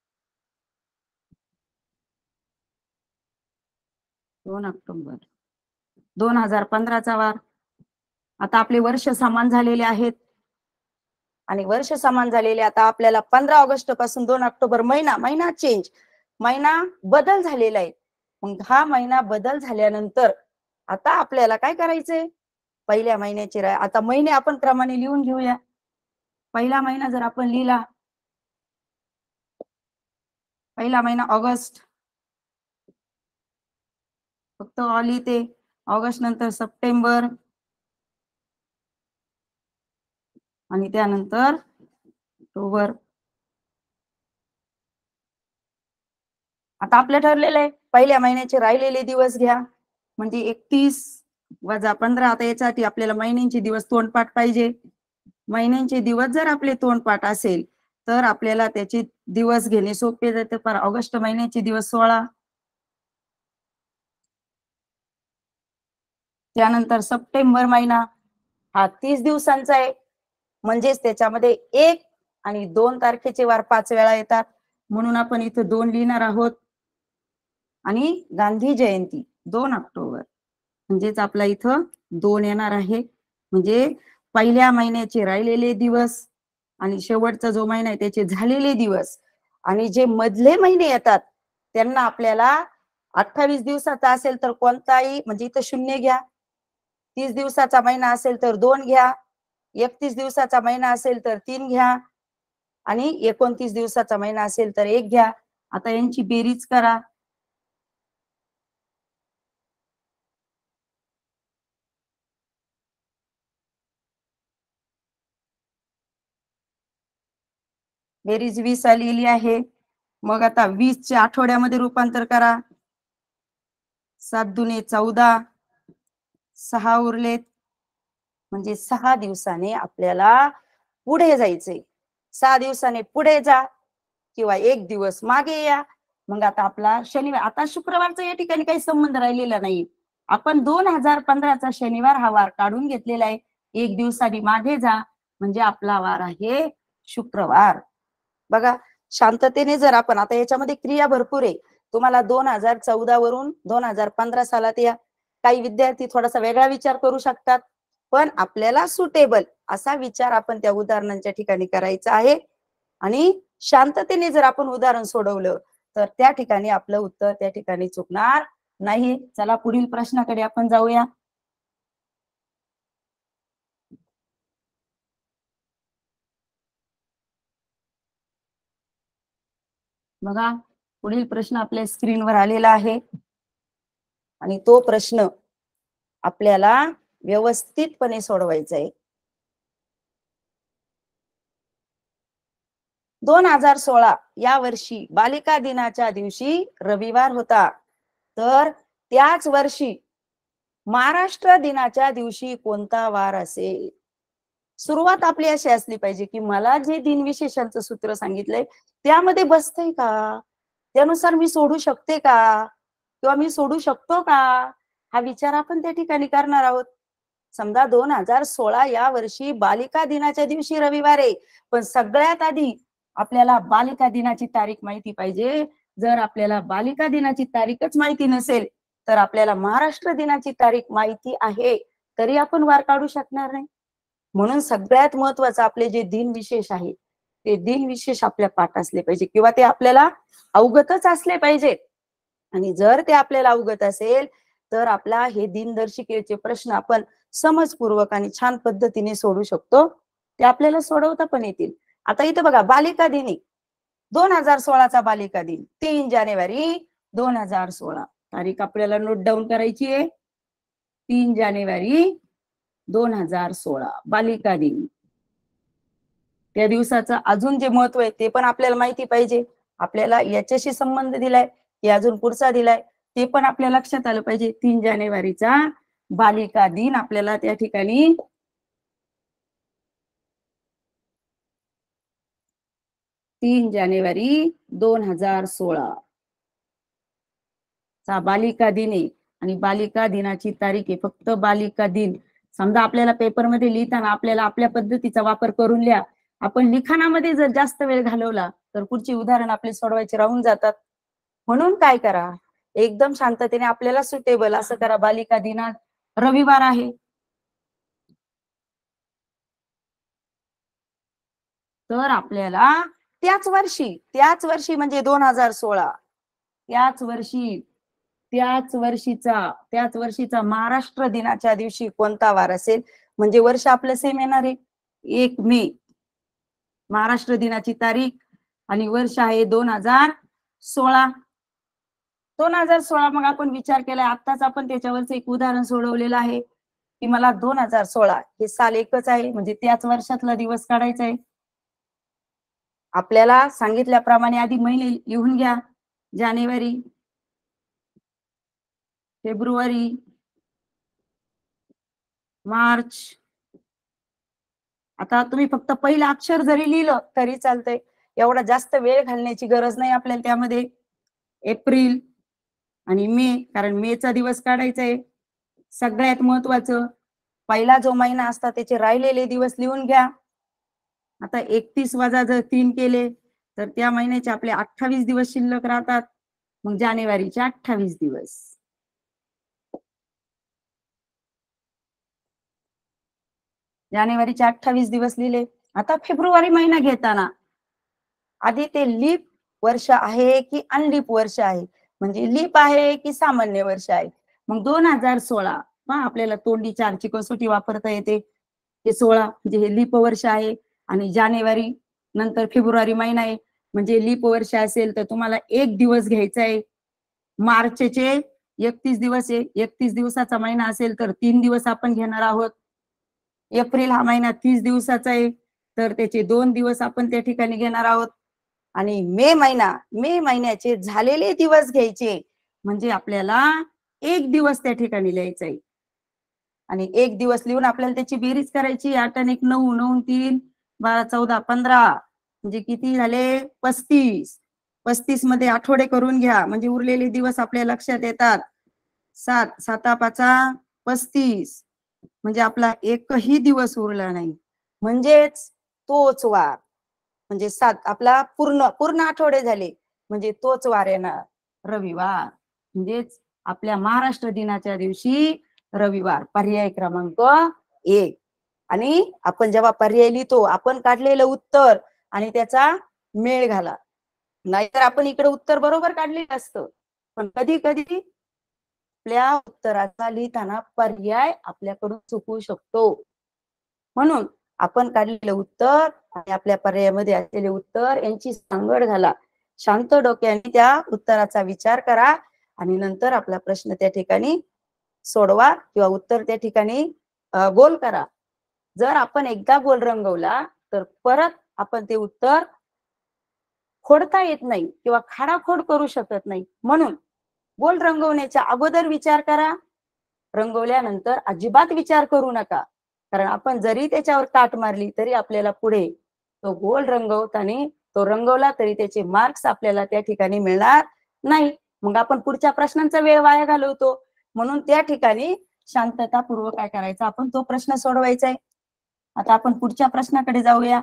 दोन ऑक्टोबर दोन हजार पंधराचा वार. आता आपले वर्ष समान झालेले आहेत आणि वर्ष समान झालेले. आता आपल्याला पंधरा ऑगस्ट पासून दोन ऑक्टोबर महिना महिना चेंज महिना बदल झालेला आहे. मग हा महिना बदल झाल्यानंतर आता आपल्याला काय करायचंय, पहिल्या महिन्याची राय. आता महिने आपण क्रमाने लिहून घेऊया. पहिला महिना जर आपण लिहिला, पहिला महिना ऑगस्ट, फक्त ऑ लिहिते. ऑगस्ट नंतर सप्टेंबर आणि त्यानंतर ऑक्टोबर. आता आपलं ठरलेलं आहे पहिल्या महिन्याचे राहिलेले दिवस घ्या, म्हणजे एकतीस वजा पंधरा. आता याच्यासाठी आपल्याला महिन्यांचे दिवस तोंडपाठ पाहिजे. महिन्यांचे दिवस जर आपले तोंडपाठ असेल तर आपल्याला त्याचे दिवस घेणे सोपे जाते. पर ऑगस्ट महिन्याचे दिवस सोळा, त्यानंतर सप्टेंबर महिना हा तीस दिवसांचा आहे, म्हणजेच त्याच्यामध्ये एक आणि दोन तारखेचे वार पाच वेळा येतात, म्हणून आपण इथं दोन लिहिणार आहोत. आणि गांधी जयंती दोन ऑक्टोबर, म्हणजेच आपला इथं दोन येणार आहे. म्हणजे पहिल्या महिन्याचे राहिलेले दिवस आणि शेवटचा जो महिना आहे त्याचे झालेले दिवस, आणि जे मधले महिने येतात त्यांना आपल्याला अठ्ठावीस दिवसाचा असेल तर कोणताही, म्हणजे इथं शून्य घ्या. तीस दिवसाचा महिना असेल तर दोन घ्या. एकतीस दिवसाचा महिना असेल तर तीन घ्या आणि एकोणतीस दिवसाचा महिना असेल तर एक घ्या. आता यांची बेरीज करा. बेरीज वीस आलेली आहे. मग आता वीस चे आठवड्यामध्ये रूपांतर करा. सात दुने चौदा, सहा उरलेत, म्हणजे सहा दिवसाने आपल्याला पुढे जायचंय. सहा दिवसाने पुढे जा किंवा एक दिवस मागे या. मग आता आपला शनिवार, आता शुक्रवारचा या ठिकाणी काही संबंध राहिलेला नाही. आपण दोन हजार पंधराचा शनिवार हा वार काढून घेतलेला आहे. एक दिवसाने मागे जा म्हणजे आपला वार आहे शुक्रवार. बघा, शांततेने जर आपण, आता याच्यामध्ये क्रिया भरपूर आहे. तुम्हाला दोन हजार चौदा वरून दोन हजार पंधरा सालात या. काही विद्यार्थी थोडासा वेगळा विचार करू शकतात, पण आपल्याला सुटेबल असा विचार आपण त्या उदाहरणांच्या ठिकाणी करायचा आहे. आणि शांततेने जर आपण उदाहरण सोडवलं तर त्या ठिकाणी आपलं उत्तर त्या ठिकाणी चुकणार नाही. चला पुढील प्रश्नाकडे आपण जाऊया. बघा, पुढील प्रश्न आपल्या स्क्रीनवर आलेला आहे आणि तो प्रश्न आपल्याला व्यवस्थितपणे सोडवायचा आहे. दोन हजार सोळा या वर्षी बालिका दिनाच्या दिवशी रविवार होता, तर त्याच वर्षी महाराष्ट्र दिनाच्या दिवशी कोणता वार असेल? सुरुवात आपली अशी असली पाहिजे की मला जे दिनविशेषांचं सूत्र सांगितलंय त्यामध्ये बसतंय का, त्यानुसार मी सोडू शकते का किंवा मी सोडू शकतो का, हा विचार आपण त्या ठिकाणी करणार आहोत. समजा दोन हजार सोळा या वर्षी बालिका दिनाच्या दिवशी रविवार आहे, पण सगळ्यात आधी आपल्याला बालिका दिनाची तारीख माहिती पाहिजे. जर आपल्याला बालिका दिनाची तारीखच माहिती नसेल तर आपल्याला महाराष्ट्र दिनाची तारीख माहिती आहे तरी आपण वार काढू शकणार नाही. म्हणून सगळ्यात महत्वाचं आपले जे दिनविशेष आहे ते दिनविशेष आपल्या पाठ असले पाहिजे किंवा ते आपल्याला अवगतच असले पाहिजे. आणि जर ते आपल्याला अवगत असेल तर आपला हे दिनदर्शिकेचे प्रश्न आपण समजपूर्वक आणि छान पद्धतीने सोडू शकतो. ते आपल्याला सोडवता पण येतील. आता इथे बघा, बालिका दिनी दोन हजार सोळाचा बालिका दिन तीन जानेवारी दोन हजार सोळा, तारीख आपल्याला नोट डाऊन करायची आहे. तीन जानेवारी दोन हजार सोळा बालिका दिन. त्या दिवसाचं अजून जे महत्व आहे ते पण आपल्याला माहिती पाहिजे. आपल्याला याच्याशी संबंध दिलाय की अजून पुढचा दिलाय, ते पण आपल्या लक्षात आलं पाहिजे. तीन जानेवारीचा बालिका दिन आपल्याला त्या ठिकाणी तीन जानेवारी दोन हजार सोळा चा बालिका दिन आहे आणि बालिका दिनाची तारीख आहे. फक्त बालिका दिन समजा आपल्याला पेपरमध्ये लिहिताना आपल्याला आपल्या पद्धतीचा वापर करून लिहा. आपण लिखाणामध्ये जर जास्त वेळ घालवला तर पुढची उदाहरण आपले सोडवायचे राहून जातात. म्हणून काय करा, एकदम शांततेने आपल्याला सुटेबल असं करा. बालिका दिनात रविवार आहे, तर आपल्याला त्याच वर्षी त्याच वर्षी म्हणजे दोन हजार सोळा त्याच वर्षी त्याच वर्षीचा त्याच वर्षीचा महाराष्ट्र दिनाच्या दिवशी कोणता वार असेल, म्हणजे वर्ष आपलं सेम येणार आहे. एक मे महाराष्ट्र दिनाची तारीख आणि वर्ष आहे दोन हजार सोळा दोन हजार सोळा मग आपण विचार केलाय, आत्ताच आपण त्याच्यावरच एक उदाहरण सोडवलेलं आहे की मला दोन हजार सोळा हे साल एकच आहे, म्हणजे त्याच वर्षातला दिवस काढायचा आहे. आपल्याला सांगितल्याप्रमाणे आधी महिने लिहून घ्या. जानेवारी, फेब्रुवारी, मार्च. आता तुम्ही फक्त पहिलं अक्षर जरी लिहिलं तरी चालतंय, एवढा जास्त वेळ घालण्याची गरज नाही आपल्याला त्यामध्ये. एप्रिल आणि मे, कारण मेचा दिवस काढायचा आहे. सगळ्यात महत्वाचं पहिला जो महिना असता त्याचे राहिलेले दिवस लिहून घ्या. आता एकतीस वजा जर तीन केले तर त्या महिन्याचे आपले अठ्ठावीस दिवस शिल्लक राहतात. मग जानेवारीचे अठ्ठावीस दिवस. जानेवारीचे अठ्ठावीस दिवस लिहिले. आता फेब्रुवारी महिना घेताना आधी ते लीप वर्ष आहे की अनलीप वर्ष आहे, म्हणजे लीप आहे की सामान्य वर्ष आहे. मग दोन हजार सोळा मग आपल्याला तोंडी चारची कसोटी वापरता येते. हे सोळा म्हणजे हे लीप वर्ष आहे आणि जानेवारी नंतर फेब्रुवारी महिना आहे, म्हणजे लीप वर्ष असेल तर तुम्हाला एक दिवस घ्यायचा आहे. मार्चचे एकतीस दिवस आहे, एकतीस दिवसाचा महिना असेल तर तीन दिवस आपण घेणार आहोत. एप्रिल हा महिना तीस दिवसाचा आहे तर त्याचे दोन दिवस आपण त्या ठिकाणी घेणार आहोत. आणि मे महिना मे महिन्याचे झालेले दिवस घ्यायचे, म्हणजे आपल्याला एक दिवस त्या ठिकाणी लिहायचा आहे. आणि एक दिवस लिहून आपल्याला त्याची बेरीज करायची. आठ आणि एक नऊ, नऊ तीन बारा, चौदा, पंधरा, म्हणजे किती झाले पस्तीस. पस्तीस मध्ये आठवडे करून घ्या, म्हणजे उरलेले दिवस आपल्या लक्षात येतात. सात साता पाचा पस्तीस, म्हणजे आपला एकही दिवस उरला नाही, म्हणजेच तोच वार. म्हणजे सात आपला पूर्ण पूर्ण आठवडे झाले, म्हणजे तोच वार येणार रविवार. म्हणजेच आपल्या महाराष्ट्र दिनाच्या दिवशी रविवार. पर्याय क्रमांक एक. आणि आपण जेव्हा पर्याय लिहितो आपण काढलेलं उत्तर आणि त्याचा मेळ घाला, नाहीतर आपण इकडे उत्तर बरोबर काढलेलं असतं पण कधी कधी आपल्या उत्तराचा लिहिताना पर्याय आपल्याकडून चुकू शकतो. म्हणून आपण काढलेलं उत्तर आणि आपल्या पर्यायामध्ये असलेले उत्तर यांची सांगड घाला. शांत डोक्याने त्या उत्तराचा विचार करा आणि नंतर आपला प्रश्न त्या ठिकाणी सोडवा किंवा उत्तर त्या ठिकाणी गोल करा. जर आपण एकदा गोल रंगवला तर परत आपण ते उत्तर खोडता येत नाही किंवा खाडाखोड करू शकत नाही. म्हणून गोल रंगवण्याच्या अगोदर विचार करा, रंगवल्यानंतर अजिबात विचार करू नका, कारण आपण जरी त्याच्यावर काट मारली तरी आपल्याला पुढे तो गोल रंगवताना तो रंगवला तरी त्याचे मार्क्स आपल्याला त्या ठिकाणी मिळणार नाही. मग आपण पुढच्या प्रश्नांचा वेळ वाया घालवतो. म्हणून त्या ठिकाणी शांततापूर्वक काय करायचं, आपण तो प्रश्न सोडवायचा आहे. आता आपण पुढच्या प्रश्नाकडे जाऊया.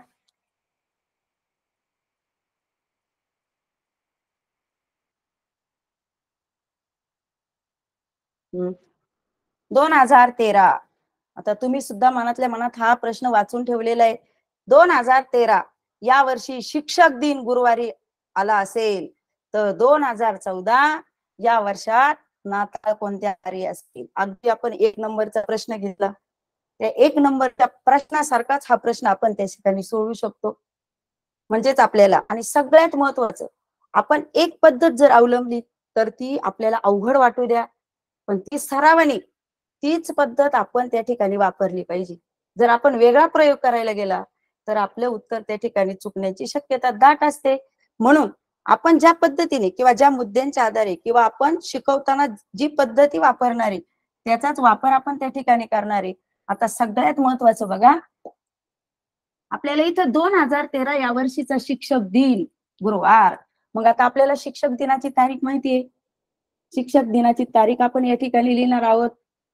दोन हजार तेरा. आता तुम्ही सुद्धा मनातल्या मनात हा प्रश्न वाचून ठेवलेला आहे. दोन हजार तेरा या वर्षी शिक्षक दिन गुरुवारी आला असेल तर दोन हजार चौदा या वर्षात नाताळ कोणत्या वारी असतील. अगदी आपण एक नंबरचा प्रश्न घेतला, त्या एक नंबरच्या प्रश्नासारखाच हा प्रश्न आपण त्या ठिकाणी सोडू शकतो. म्हणजेच आपल्याला, आणि सगळ्यात महत्वाचं, आपण एक पद्धत जर अवलंबली तर ती आपल्याला अवघड वाटू द्या, पण ती सरावाने तीच पद्धत आपण त्या ठिकाणी वापरली पाहिजे. जर आपण वेगळा प्रयोग करायला गेला तर आपलं उत्तर त्या ठिकाणी चुकण्याची शक्यता दाट असते. म्हणून आपण ज्या पद्धतीने किंवा ज्या मुद्द्यांच्या आधारे किंवा आपण शिकवताना जी पद्धती वापरणार आहे त्याचाच वापर आपण त्या ठिकाणी करणार आहे. आता सगळ्यात महत्वाचं बघा, आपल्याला इथं दोन हजार तेरा या वर्षीचा शिक्षक दिन गुरुवार. मग आता आपल्याला शिक्षक दिनाची तारीख माहितीये. शिक्षक दिनाची तारीख आपण या ठिकाणी लिहिणार आहोत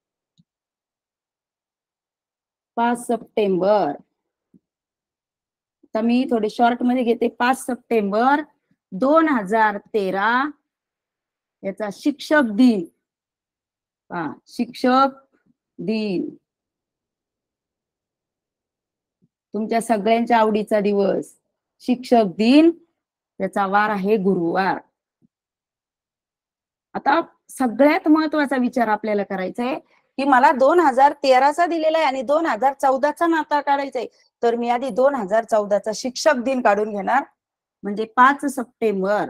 पाच सप्टेंबर. तर मी थोडे शॉर्ट मध्ये घेते. पाच सप्टेंबर दोन हजार तेरा याचा शिक्षक दिन. हा, शिक्षक दिन तुमच्या सगळ्यांच्या आवडीचा दिवस. शिक्षक दिन त्याचा वार आहे गुरुवार. आता सगळ्यात महत्वाचा विचार आपल्याला करायचा आहे की मला दोन हजार तेराचा दिलेला आहे आणि दोन हजार चौदाचा नाताळ काढायचा आहे. तर मी आधी दोन हजार चौदाचा शिक्षक दिन काढून घेणार. म्हणजे पाच सप्टेंबर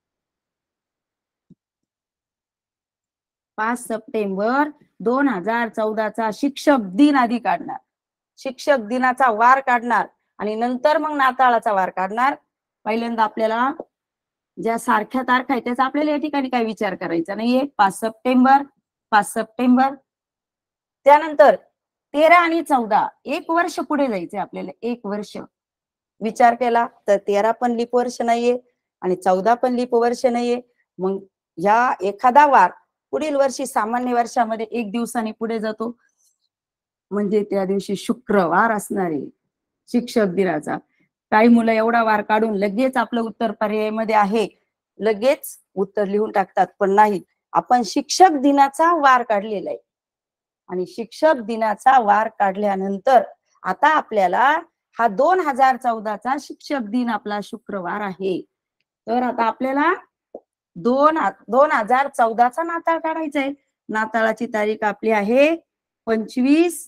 पाच सप्टेंबर दोन हजार चौदाचा शिक्षक दिन आधी काढणार. शिक्षक दिनाचा वार काढणार आणि नंतर मग नाताळाचा वार काढणार. पहिल्यांदा आपल्याला ज्या सारख्या तारखा आहेत त्याचा आपल्याला या ठिकाणी काही विचार करायचा नाहीये. पाच सप्टेंबर पाच सप्टेंबर त्यानंतर तेरा आणि चौदा एक वर्ष पुढे जायचंय आपल्याला. एक वर्ष विचार केला तर तेरा पण लीप वर्ष नाहीये आणि चौदा पण लीप वर्ष नाहीये. मग या एखादा वार पुढील वर्षी सामान्य वर्षामध्ये एक दिवसाने पुढे जातो. म्हणजे त्या दिवशी शुक्रवार असणार आहे शिक्षक दिनाचा. काही मुलं एवढा वार काढून लगेच आपलं उत्तर पर्यायामध्ये आहे लगेच उत्तर लिहून टाकतात. पण नाही, आपण शिक्षक दिनाचा वार काढलेला आहे आणि शिक्षक दिनाचा वार काढल्यानंतर आता आपल्याला हा दोन हजार चौदाचा शिक्षक दिन आपला शुक्रवार आहे. तर आता आपल्याला दोन दोन हजार चौदाचा नाताळ काढायचा आहे. नाताळाची तारीख आपली आहे पंचवीस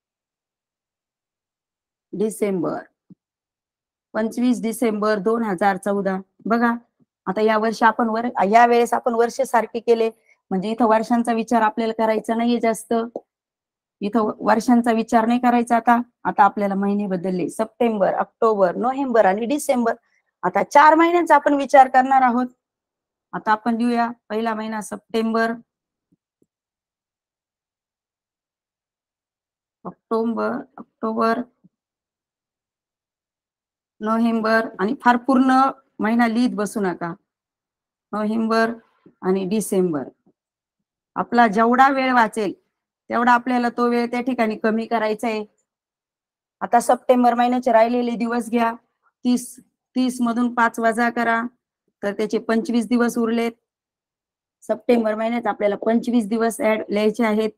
डिसेंबर. पंचवीस डिसेंबर दोन हजार चौदा. बघा आता या वर्षी आपण वर या वेळेस आपण वर्ष सारखे केले म्हणजे इथं वर्षांचा विचार आपल्याला करायचा नाहीये जास्त. इथं वर्षांचा विचार नाही करायचा. आता आता आपल्याला महिने बदलले. सप्टेंबर, ऑक्टोबर, नोव्हेंबर आणि डिसेंबर. आता चार महिन्यांचा आपण विचार करणार आहोत. आता आपण लिहूया पहिला महिना सप्टेंबर, ऑक्टोबर ऑक्टोबर नोव्हेंबर आणि फार पूर्ण महिना लिहित बसू नका. नोव्हेंबर आणि डिसेंबर. आपला जेवढा वेळ वाचेल तेवढा आपल्याला तो वेळ त्या ठिकाणी कमी करायचा आहे. आता सप्टेंबर महिन्याचे राहिलेले दिवस घ्या. तीस तीस मधून पाच वजा करा तर त्याचे पंचवीस दिवस उरलेत. सप्टेंबर महिन्यात आपल्याला पंचवीस दिवस ऍड लिहायचे आहेत.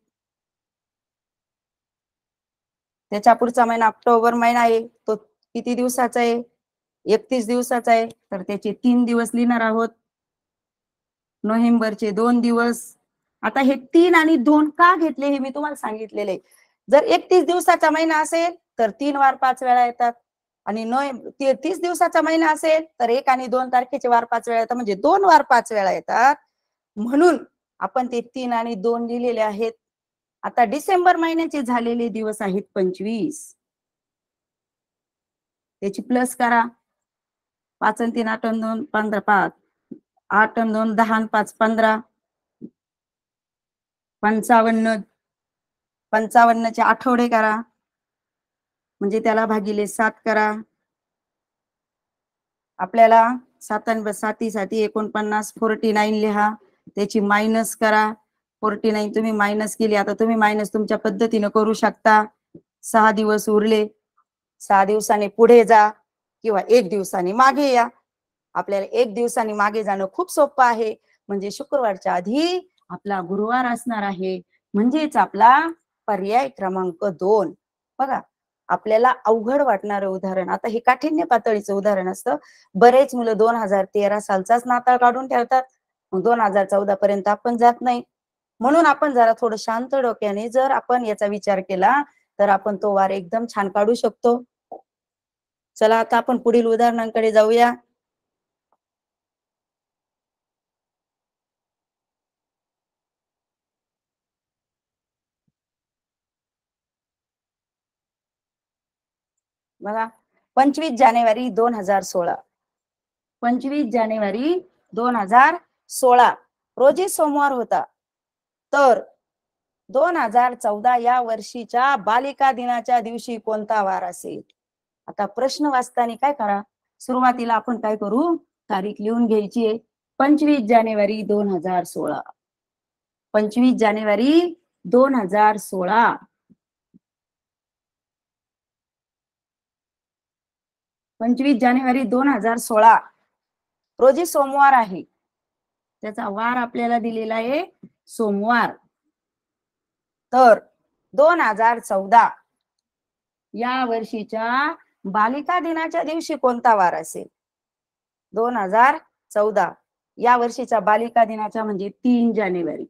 त्याच्या पुढचा महिना ऑक्टोबर महिना आहे. तो किती दिवसाचा आहे? एकतीस दिवसाचा आहे. तर त्याचे तीन दिवस लिहिणार आहोत. नोव्हेंबरचे दोन दिवस. आता हे तीन आणि दोन का घेतले हे मी तुम्हाला सांगितलेले. जर एकतीस दिवसाचा महिना असेल तर तीन वार पाच वेळा येतात आणि नोव्हेंबर तीस दिवसाचा महिना असेल तर एक आणि दोन तारखेचे वार पाच वेळा येतात म्हणजे दोन वार पाच वेळा येतात. म्हणून आपण ते तीन आणि दोन लिहिलेले आहेत. आता डिसेंबर महिन्याचे झालेले दिवस आहेत पंचवीस. त्याची प्लस करा. पाच आणि तीन आठ आणि दोन पंधरा. पाच आठ आणि दोन दहा आणि पाच पंधरा. पंचावन्न. पंचावन्नचे आठवडे करा म्हणजे त्याला भागिले सात करा. आपल्याला सातान साती साती एकोणपन्नास. फोर्टी नाईन लिहा. त्याची मायनस करा. फोर्टी नाईन तुम्ही मायनस केली. आता तुम्ही मायनस तुमच्या पद्धतीने करू शकता. सहा दिवस उरले. सहा दिवसाने पुढे जा किंवा एक दिवसाने मागे या. आपल्याला एक दिवसाने मागे जाणं खूप सोपं आहे. म्हणजे शुक्रवारच्या आधी आपला गुरुवार असणार आहे. म्हणजेच आपला पर्याय क्रमांक दोन. बघा आपल्याला अवघड वाटणारं उदाहरण. आता हे काठिण्य पातळीचं उदाहरण असतं. बरेच मुलं दोन हजार तेरा सालचाच नाताळ काढून ठेवतात. मग दोन हजार चौदा पर्यंत आपण जात नाही. म्हणून आपण जरा थोडं शांत डोक्याने जर आपण याचा विचार केला तर आपण तो वार एकदम छान काढू शकतो. चला आता आपण पुढील उदाहरणांकडे जाऊया. बघा पंचवीस जानेवारी दोन हजार सोळा. पंचवीस जानेवारी दोन हजार सोळा रोजी सोमवार होता. तर दोन हजार चौदा या वर्षीच्या बालिका दिनाच्या दिवशी कोणता वार असेल? आता प्रश्न वाचताना काय करा, सुरुवातीला आपण काय करू, तारीख लिहून घ्यायची आहे. पंचवीस जानेवारी दोन हजार सोळा पंचवीस जानेवारी दोन हजार सोळा पंचवीस जानेवारी दोन हजार सोळा रोजी सोमवार आहे. त्याचा वार आपल्याला दिलेला आहे सोमवार. तर दोन हजार चौदा या वर्षीच्या बालिका दिनाच्या दिवशी कोणता वार असेल? दोन हजार चौदा या वर्षीच्या बालिका दिनाच्या म्हणजे तीन जानेवारी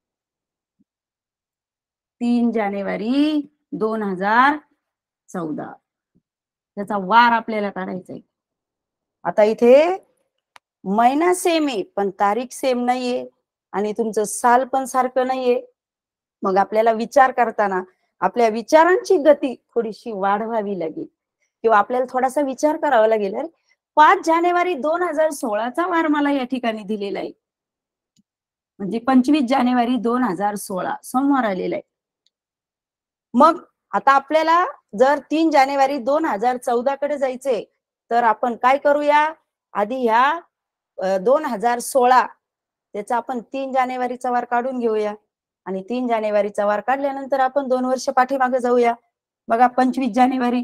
तीन जानेवारी दोन हजार चौदा त्याचा वार आपल्याला काढायचा आहे. आता इथे महिना सेम आहे पण तारीख सेम नाहीये आणि तुमचं साल पण सारखं नाहीये. मग आपल्याला विचार करताना आपल्या विचारांची गती थोडीशी वाढवावी लागेल किंवा आपल्याला थोडासा विचार करावा लागेल. अरे पाच जानेवारी दोन हजार सोळाचा वार मला या ठिकाणी दिलेला आहे, म्हणजे पंचवीस जानेवारी दोन हजार सोळा सोमवार आलेला आहे. मग आता आपल्याला जर तीन जानेवारी दोन हजार चौदा कडे जायचे तर आपण काय करूया, आधी ह्या दोन हजार सोळा त्याचा आपण तीन जानेवारीचा वार काढून घेऊया आणि तीन जानेवारीचा वार काढल्यानंतर आपण दोन वर्ष पाठीमागे जाऊया. बघा पंचवीस जानेवारी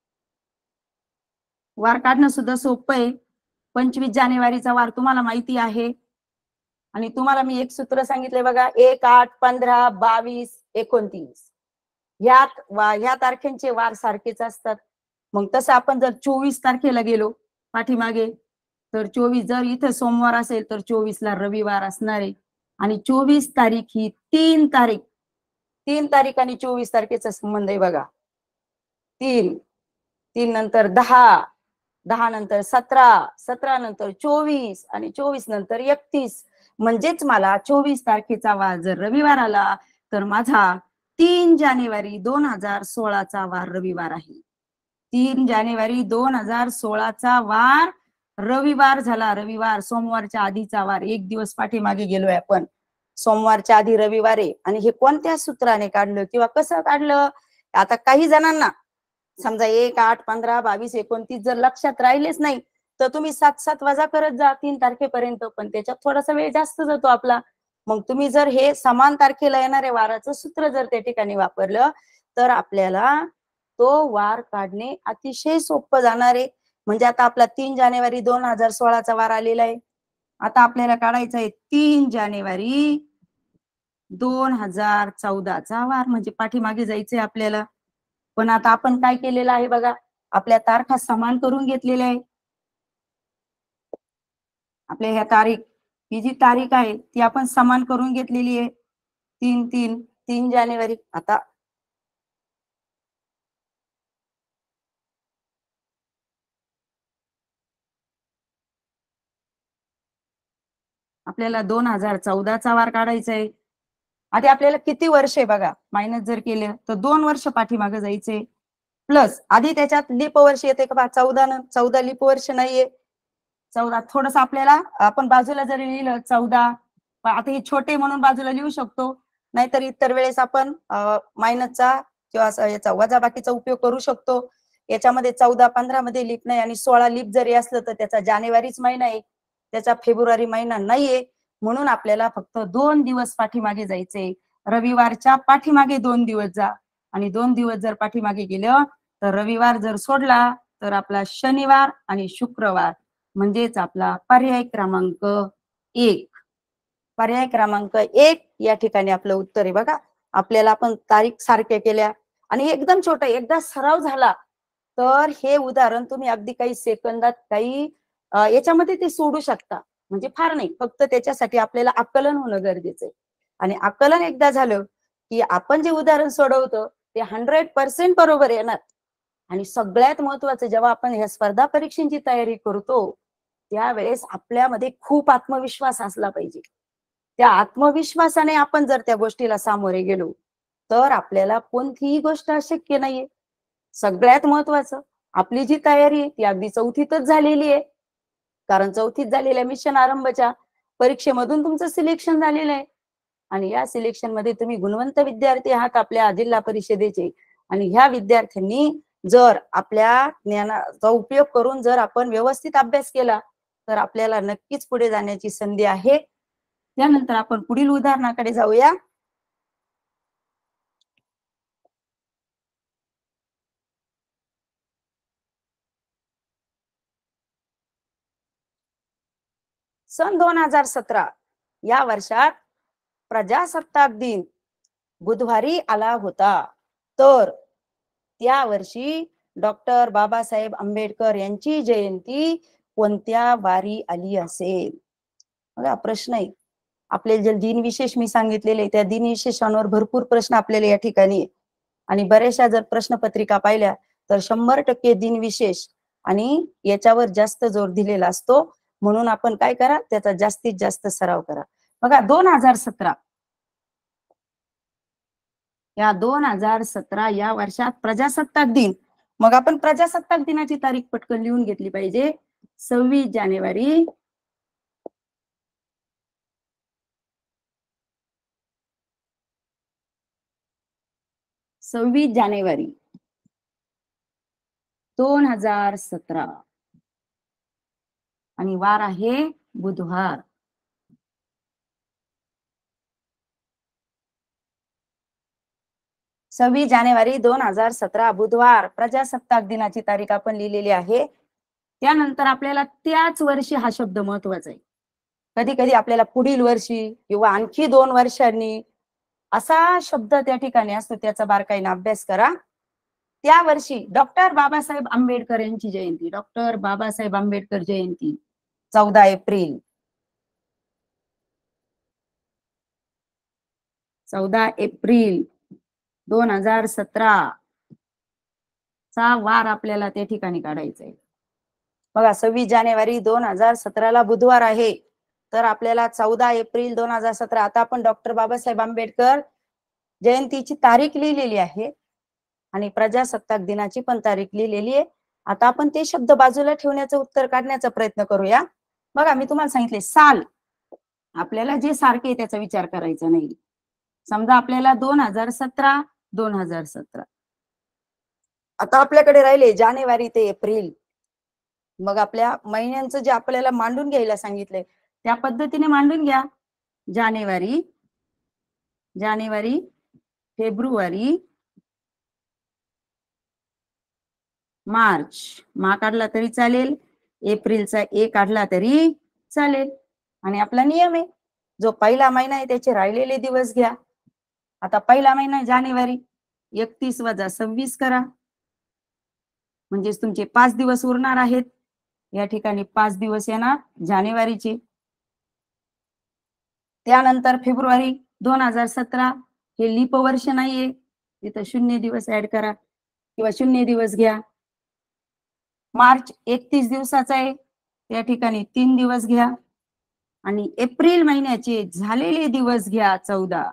वार काढणं सुद्धा सोपं आहे. पंचवीस जानेवारीचा वार तुम्हाला माहिती आहे आणि तुम्हाला मी एक सूत्र सांगितले बघा, एक आठ पंधरा बावीस एकोणतीस यात ह्या तारखेंचे वार सारखेच असतात. मग तसं आपण जर चोवीस तारखेला गेलो पाठीमागे तर चोवीस जर इथे सोमवार असेल तर चोवीस ला रविवार असणार आहे आणि चोवीस तारीख ही तीन तारीख तीन तारीख आणि चोवीस तारखेचा संबंध आहे बघा. तीन तीन नंतर दहा दहा नंतर सतरा सतरा नंतर चोवीस आणि चोवीस नंतर एकतीस म्हणजेच मला चोवीस तारखेचा वार जर रविवार आला तर माझा तीन जानेवारी दोन हजार सोळाचा वार रविवार आहे. तीन जानेवारी दोन हजार सोळाचा वार रविवार झाला. रविवार सोमवारच्या आधीचा वार, एक दिवस पाठीमागे गेलोय आपण. सोमवारच्या आधी रविवार आहे आणि हे कोणत्या सूत्राने काढलं किंवा कसं काढलं? आता काही जणांना समजा एक आठ पंधरा बावीस एकोणतीस जर लक्षात राहिलेच नाही तर तुम्ही सात सात वजा करत जा तीन तारखेपर्यंत, पण त्याच्यात थोडासा वेळ जास्त जातो आपला. मग तुम्ही जर हे समान तारखेला येणारे वाराचं सूत्र जर त्या ठिकाणी वापरलं तर आपल्याला तो वार काढणे अतिशय सोपं जाणार आहे. म्हणजे आता आपला तीन जानेवारी दोन हजार सोळाचा वार आलेला आहे. आता आपल्याला काढायचा आहे तीन जानेवारी दोन हजार चौदाचा वार, म्हणजे पाठीमागे जायचंय आपल्याला. पण आता आपण काय केलेलं आहे बघा, आपल्या तारखा समान करून घेतलेल्या आहे. आपल्या ह्या तारीख ही जी तारीख आहे ती आपण समान करून घेतलेली आहे. तीन तीन तीन जानेवारी. आता आपल्याला दोन हजार चौदाचा वार काढायचा आहे. आधी आपल्याला किती वर्ष आहे बघा, मायनस जर केलं तर दोन वर्ष पाठीमागे जायचे. प्लस आधी त्याच्यात लीप वर्ष येते का बा, चौदा न चौदा लीप वर्ष नाहीये. चौदा थोडस आपल्याला आपण बाजूला जरी लिहिलं चौदा, आता हे छोटे म्हणून बाजूला लिहू शकतो, नाहीतर इतर वेळेस आपण मायनसचा किंवा याचा वजाबाकीचा उपयोग करू शकतो. याच्यामध्ये चौदा पंधरा मध्ये लीप नाही आणि सोळा लीप जरी असलं तर त्याचा जानेवारीच महिना आहे, त्याचा फेब्रुवारी महिना नाहीये. म्हणून आपल्याला फक्त दोन दिवस पाठीमागे जायचे. रविवारच्या पाठीमागे दोन दिवस जा आणि दोन दिवस जर पाठीमागे गेलं तर रविवार जर सोडला तर आपला शनिवार आणि शुक्रवार म्हणजेच आपला पर्याय क्रमांक एक. पर्याय क्रमांक एक या ठिकाणी आपलं उत्तर आहे बघा. आपल्याला आपण तारीख सारख्या केल्या आणि एकदम छोटा एकदा सराव झाला तर हे उदाहरण तुम्ही अगदी काही सेकंदात काही याच्यामध्ये ते सोडू शकता. म्हणजे फार नाही, फक्त त्याच्यासाठी आपल्याला आकलन होणं गरजेचं आहे. आणि आकलन एकदा झालं की आपण जे उदाहरण सोडवतो ते हंड्रेड पर्सेंट बरोबर येणार. आणि सगळ्यात महत्वाचं, जेव्हा आपण ह्या स्पर्धा परीक्षेची तयारी करतो त्यावेळेस आपल्यामध्ये खूप आत्मविश्वास असला पाहिजे. त्या आत्मविश्वासाने आपण जर त्या गोष्टीला सामोरे गेलो तर आपल्याला कोणतीही गोष्ट अशक्य नाहीये. सगळ्यात महत्वाचं, आपली जी तयारी आहे ती अगदी चौथीतच झालेली आहे. कारण चौथीत झालेल्या मिशन आरंभच्या परीक्षेमधून तुमचं सिलेक्शन झालेलं आहे आणि या सिलेक्शन मध्ये तुम्ही गुणवंत विद्यार्थी आहात आपल्या जिल्हा परिषदेचे. आणि ह्या विद्यार्थ्यांनी जर आपल्या ज्ञानाचा उपयोग करून जर आपण व्यवस्थित अभ्यास केला तर आपल्याला नक्कीच पुढे जाण्याची संधी आहे. त्यानंतर आपण पुढील उदाहरणाकडे जाऊया. सन दोन हजार सतरा या वर्षात प्रजासत्ताक दिन बुधवारी आला होता. तर त्या वर्षी डॉक्टर बाबासाहेब आंबेडकर यांची जयंती कोणत्या वारी आली असेल? बघा प्रश्न आहे. आपले जे दिनविशेष मी सांगितलेले त्या दिनविशेषांवर भरपूर प्रश्न आपल्याला या ठिकाणी आणि बऱ्याचशा जर प्रश्नपत्रिका पाहिल्या तर शंभर टक्के दिनविशेष आणि याच्यावर जास्त जोर दिलेला असतो. म्हणून आपण काय करा त्याचा जास्तीत जास्त सराव करा. बघा दोन हजार सतरा या दोन हजार सतरा या वर्षात प्रजासत्ताक दिन. मग आपण प्रजासत्ताक दिनाची तारीख पटकन लिहून घेतली पाहिजे. सव्वीस जानेवारी सव्वीस जानेवारी दोन हजार सतरा आणि वार आहे बुधवार. सव्वीस जानेवारी दोन हजार सतरा बुधवार प्रजासत्ताक दिनाची तारीख आपण लिहिलेली आहे. त्यानंतर आपल्याला त्याच वर्षी हा शब्द महत्वाचा आहे. कधी कधी आपल्याला पुढील वर्षी किंवा आणखी दोन वर्षांनी असा शब्द त्या ठिकाणी असतो, त्याचा बारकाईने अभ्यास करा. त्या वर्षी डॉक्टर बाबासाहेब आंबेडकर यांची जयंती. डॉक्टर बाबासाहेब आंबेडकर जयंती चौदा एप्रिल चौदा एप्रिल दोन हजार सतरा चा वार आपल्याला त्या ठिकाणी काढायचा आहे. बघा सव्वीस जानेवारी दोन हजार सतरा ला बुधवार आहे. तर आपल्याला चौदा एप्रिल दोन हजार सतरा आता आपण डॉक्टर बाबासाहेब आंबेडकर जयंतीची तारीख लिहिलेली आहे आणि प्रजासत्ताक दिनाची पण तारीख लिहिलेली आहे. आता आपण ते शब्द बाजूला ठेवण्याचं उत्तर काढण्याचा प्रयत्न करूया. बघा मी तुम्हाला सांगितले साल आपल्याला जे सारखे त्याचा विचार करायचा नाही. समजा आपल्याला दोन हजार सतरा दोन हजार सतरा आता आपल्याकडे राहिले जानेवारी ते एप्रिल. मग आपल्या महिन्यांचं जे आपल्याला मांडून घ्यायला सांगितलंय त्या पद्धतीने मांडून घ्या. जानेवारी जानेवारी फेब्रुवारी मार्च मा काढला तरी चालेल, एप्रिलचा ए काढला तरी चालेल. आणि आपला नियम आहे जो पहिला महिना आहे त्याचे राहिलेले दिवस घ्या. आता पहिला महिना जानेवारी एकतीस वजा सव्वीस करा म्हणजे तुमचे पाच दिवस उरणार आहेत. या ठिकाणी पाच दिवस येणार जानेवारीचे. त्यानंतर फेब्रुवारी दोन हजार सतरा हे लीप वर्ष नाहीये, तिथं शून्य दिवस ऍड करा किंवा शून्य दिवस घ्या. मार्च एकतीस दिवसाचा आहे, त्या ठिकाणी तीन दिवस घ्या. आणि एप्रिल महिन्याचे झालेले दिवस घ्या चौदा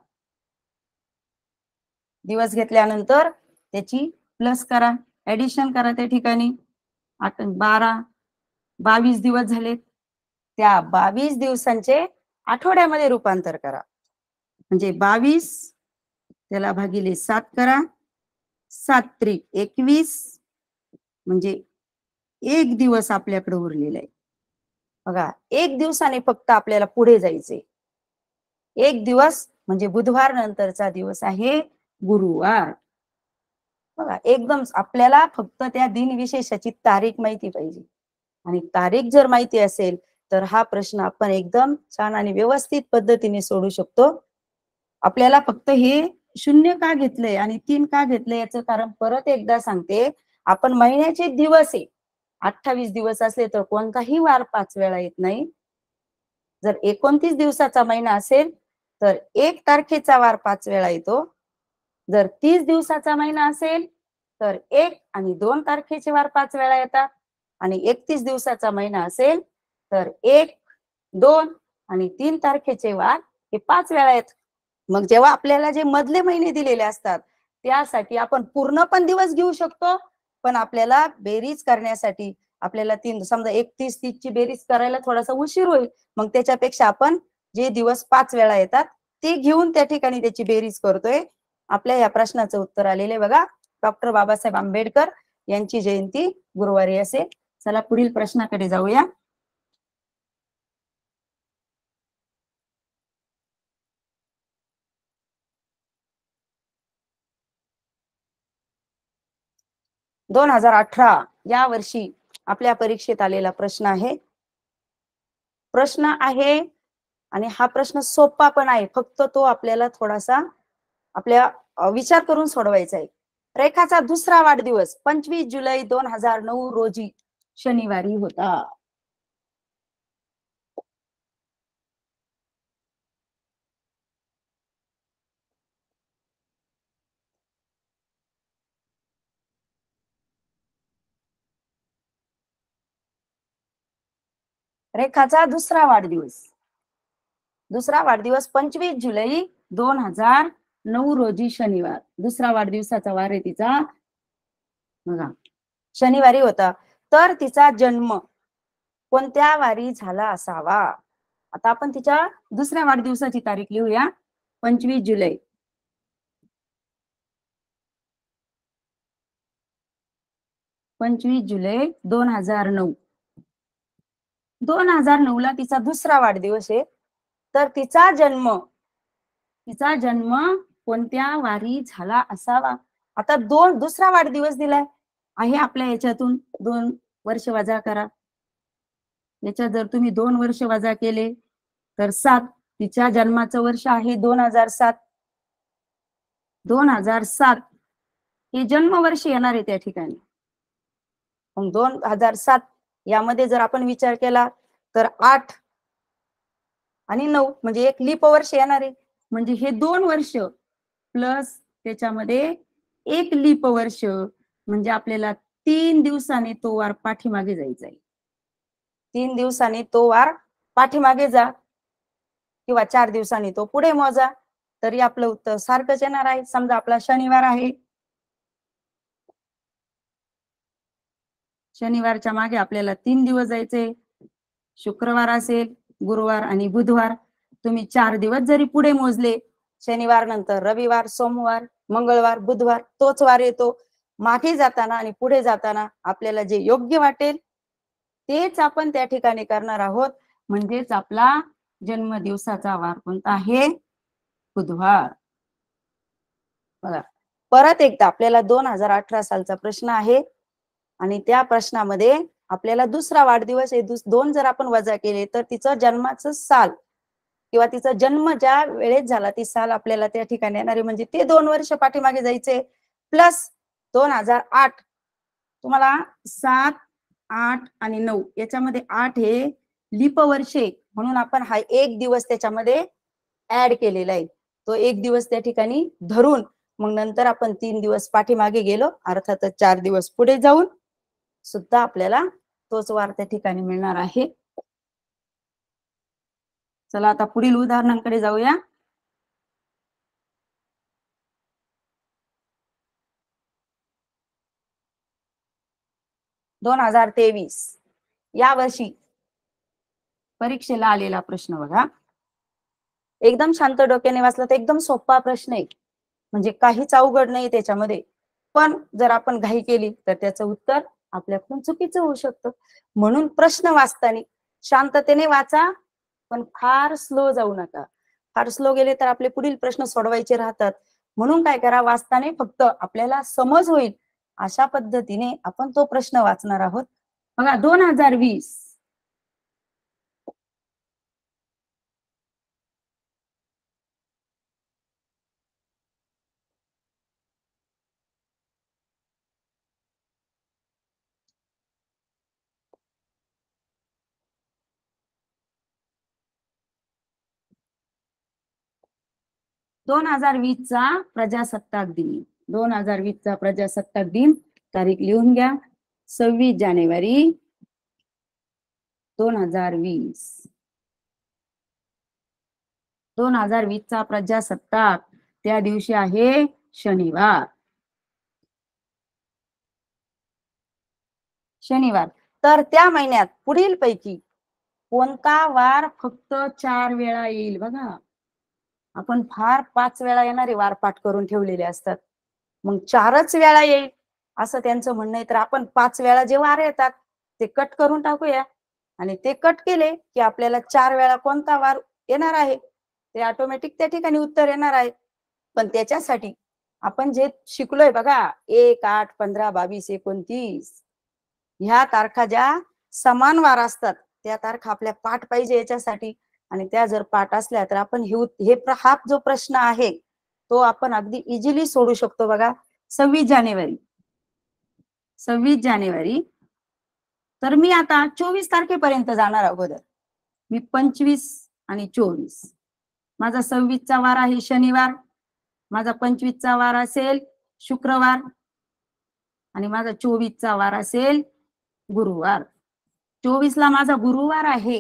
दिवस. घेतल्यानंतर त्याची प्लस करा, ऍडिशन करा. त्या ठिकाणी आठ बारा बावीस दिवस झालेत. त्या बावीस दिवसांचे आठवड्यामध्ये रूपांतर करा म्हणजे बावीस त्याला भागिले सात करा. सात त्रिक एकवीस म्हणजे एक दिवस आपल्याकडे उरलेला आहे. बघा एक दिवसाने फक्त आपल्याला पुढे जायचे. एक दिवस म्हणजे बुधवार नंतरचा दिवस आहे गुरुवार. बघा एकदम आपल्याला फक्त त्या दिनविशेषाची तारीख माहिती पाहिजे आणि तारीख जर माहिती असेल तर हा प्रश्न आपण एकदम छान आणि व्यवस्थित पद्धतीने सोडू शकतो. आपल्याला फक्त हे शून्य का घेतलंय आणि तीन का घेतलंय याचं कारण परत एकदा सांगते. आपण महिन्याचे दिवस आहे अठ्ठावीस दिवस असले तर कोणताही वार पाच वेळा येत नाही. जर एकोणतीस दिवसाचा महिना असेल तर एक तारखेचा वार पाच वेळा येतो. जर तीस दिवसाचा महिना असेल तर एक आणि दोन तारखेचे वार पाच वेळा येतात आणि एकतीस दिवसाचा महिना असेल तर एक दोन आणि तीन तारखेचे वार हे पाच वेळा येतात. मग जेव्हा आपल्याला जे मधले महिने दिलेले असतात त्यासाठी आपण पूर्ण पण दिवस घेऊ शकतो, पण आपल्याला बेरीज करण्यासाठी आपल्याला तीन समजा एकतीस तीस ची बेरीज करायला थोडासा उशीर होईल, मग त्याच्यापेक्षा आपण जे दिवस पाच वेळा येतात ते घेऊन त्या ठिकाणी त्याची बेरीज करतोय. आपल्या या प्रश्नाचं उत्तर आलेले बघा, डॉक्टर बाबासाहेब आंबेडकर यांची जयंती गुरुवारी असेल. चला पुढील प्रश्नाकडे जाऊया. दोन हजार अठरा या वर्षी आपल्या परीक्षेत आलेला प्रश्न आहे. प्रश्न आहे आणि हा प्रश्न सोपा पण आहे, फक्त तो आपल्याला थोडासा आपल्या विचार करून सोडवायचा आहे. रेखाचा दुसरा वाढदिवस पंचवीस जुलै दोन हजार नऊ रोजी शनिवारी होता. रेखाचा दुसरा वाढदिवस दुसरा वाढदिवस पंचवीस जुलै दोन हजार नऊ रोजी शनिवार. दुसरा वाढदिवसाचा वार आहे तिचा बघा शनिवारी होता. तर तिचा जन्म कोणत्या वारी झाला असावा? आता आपण तिच्या दुसऱ्या वाढदिवसाची तारीख लिहूया. पंचवीस जुलै पंचवीस जुलै दोन हजार नऊ दोन हजार नऊ ला तिचा दुसरा वाढदिवस आहे. तर तिचा जन्म तिचा जन्म कोणत्या वारी झाला असावा? आता दोन दुसरा वाढदिवस दिलाय आहे आपल्या याच्यातून दोन वर्ष वजा करा. याच्यात जर तुम्ही दोन वर्ष वजा केले तर सात. तिच्या जन्माचं वर्ष आहे दोन हजार सात. दोन हजार सात हे जन्मवर्ष येणार आहे त्या ठिकाणी. मग दोन हजार सात यामध्ये जर आपण विचार केला तर आठ आणि नऊ म्हणजे एक लीप वर्ष येणार आहे. म्हणजे हे दोन वर्ष प्लस त्याच्यामध्ये एक लीप वर्ष म्हणजे आपल्याला तीन दिवसाने तो वार पाठीमागे जायचा आहे. तीन दिवसांनी तो वार पाठीमागे जा किंवा चार दिवसांनी तो पुढे मोजा तरी आपलं उत्तर सारखंच येणार आहे. समजा आपला शनिवार आहे, शनिवारच्या मागे आपल्याला तीन दिवस जायचे. शुक्रवार असेल, गुरुवार आणि बुधवार. तुम्ही चार दिवस जरी पुढे मोजले, शनिवार नंतर रविवार, सोमवार, मंगळवार, बुधवार तोच वार येतो. मागे जाताना आणि पुढे जाताना आपल्याला जे योग्य वाटेल तेच आपण त्या ठिकाणी करणार आहोत. म्हणजेच आपला जन्मदिवसाचा वार कोणता आहे? बुधवार. बघा परत एकदा आपल्याला दोन हजार अठरा सालचा प्रश्न आहे आणि त्या प्रश्नामध्ये आपल्याला दुसरा वाढदिवस आहे. दोन जर आपण वजा केले तर तिचं जन्माचं साल किंवा तिचा जन्म ज्या वेळेत झाला ती साल आपल्याला त्या ठिकाणी येणार आहे. म्हणजे ते दोन वर्ष पाठीमागे जायचे. प्लस दोन हजार आठ तुम्हाला सात आठ आणि नऊ याच्यामध्ये आठ हे लीप वर्षे म्हणून आपण हा एक दिवस त्याच्यामध्ये ऍड केलेला आहे. तो एक दिवस त्या ठिकाणी धरून मग नंतर आपण तीन दिवस पाठीमागे गेलो, अर्थातच चार दिवस पुढे जाऊन सुद्धा आपल्याला तोच वार त्या ठिकाणी मिळणार आहे. चला आता पुढील उदाहरणांकडे जाऊया. दोन हजार तेवीस या वर्षी परीक्षेला आलेला प्रश्न बघा. एकदम शांत डोक्याने वाचला तर एकदम सोपा प्रश्न आहे, म्हणजे काहीच अवघड नाही त्याच्यामध्ये. पण जर आपण घाई केली तर त्याचं उत्तर आपल्याकडून चुकीचं होऊ शकतं. म्हणून प्रश्न वाचताना शांततेने वाचा, पण फार स्लो जाऊ नका. फार स्लो गेले तर आपले पुढील प्रश्न सोडवायचे राहतात. म्हणून काय करा, वाचताना फक्त आपल्याला समज होईल अशा पद्धतीने आपण तो प्रश्न वाचणार आहोत. बघा दोन हजार वीस दोन हजार वीस चा प्रजासत्ताक दिन दोन हजार वीस चा प्रजासत्ताक दिन तारीख लिहून घ्या. सव्वीस जानेवारी दोन हजार वीस दोन हजार वीस चा प्रजासत्ताक त्या दिवशी आहे शनिवार. शनिवार तर त्या महिन्यात पुढील पैकी कोणता वार फक्त चार वेळा येईल? बघा, आपण फार पाच वेळा येणारे वार पाठ करून ठेवलेले असतात, मग चारच वेळा येईल असं त्यांचं म्हणणं आहे. तर आपण पाच वेळा जे वार येतात ते कट करून टाकूया, आणि ते कट केले की आपल्याला चार वेळा कोणता वार येणार आहे ते ऑटोमॅटिक त्या ठिकाणी उत्तर येणार आहे. पण त्याच्यासाठी आपण जे शिकलोय बघा, एक, आठ, पंधरा, बावीस, एकोणतीस ह्या तारखा ज्या समान वार असतात त्या तारखा आपल्या पाठ पाहिजे याच्यासाठी. आणि त्या जर पाठ असल्या तर आपण हे हे हा जो प्रश्न आहे तो आपण अगदी इझिली सोडू शकतो. बघा, सव्वीस जानेवारी सव्वीस जानेवारी तर मी आता चोवीस तारखेपर्यंत जाणार अगोदर. मी पंचवीस आणि चोवीस, माझा सव्वीसचा वार आहे शनिवार, माझा पंचवीसचा वार असेल शुक्रवार, आणि माझा चोवीसचा वार असेल गुरुवार. चोवीस ला माझा गुरुवार आहे.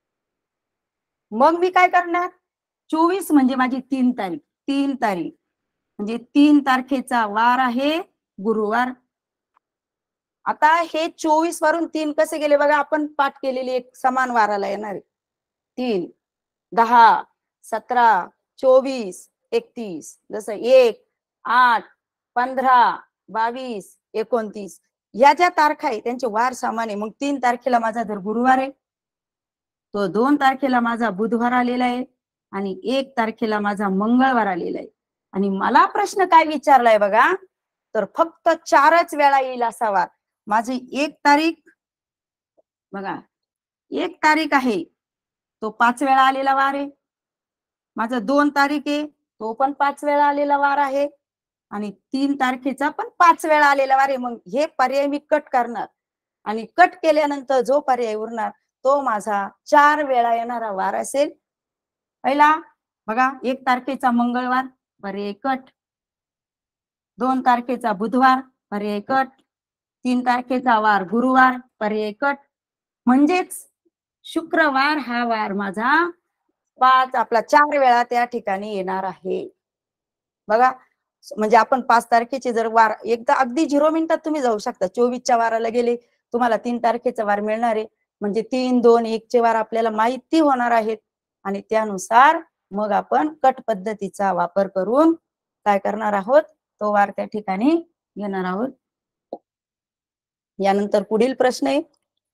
मग मी काय करणार, चोवीस म्हणजे माझी तीन तारीख तीन तारीख म्हणजे तीन तारखेचा वार आहे गुरुवार. आता हे चोवीस वरून तीन कसे गेले बघा, आपण पाठ केलेली एक समान वाराला येणार तीन, दहा, सतरा, चोवीस, एकतीस, जसं एक, आठ, पंधरा, बावीस, एकोणतीस या ज्या तारखा आहे त्यांचे वार समान आहे. मग तीन तारखेला माझा जर गुरुवार आहे तो दोन तारखेला माझा बुधवार आलेला आहे, आणि एक तारखेला माझा मंगळवार आलेला आहे. आणि मला प्रश्न काय विचारलाय बघा, तर फक्त चारच वेळा येईल असा वार. माझी एक तारीख बघा, एक तारीख आहे तो पाच वेळा आलेला वार आहे. माझा दोन तारीख आहे तो पण पाच वेळा आलेला वार आहे, आणि तीन तारखेचा पण पाच वेळा आलेला वार आहे. मग हे पर्याय मी कट करणार, आणि कट केल्यानंतर जो पर्याय उरणार तो माझा चार वेळा येणारा वार असेल. पहिला बघा, एक तारखेचा मंगळवार पर्याय कट, दोन तारखेचा बुधवार पर्याय कट, तीन तारखेचा वार गुरुवार पर्याय कट. म्हणजेच शुक्रवार हा वार माझा पाच आपला चार वेळा त्या ठिकाणी येणार आहे. बघा, म्हणजे आपण पाच तारखेचे जर वार एकदा अगदी झिरो मिनिटात तुम्ही जाऊ शकता. चोवीसच्या वाराला गेले तुम्हाला तीन तारखेचा वार मिळणार आहे, म्हणजे तीन, दोन, एक चे वार आपल्याला माहिती होणार आहेत, आणि त्यानुसार मग आपण कट पद्धतीचा वापर करून काय करणार आहोत, तो वार त्या ठिकाणी घेणार आहोत. यानंतर पुढील प्रश्न आहे,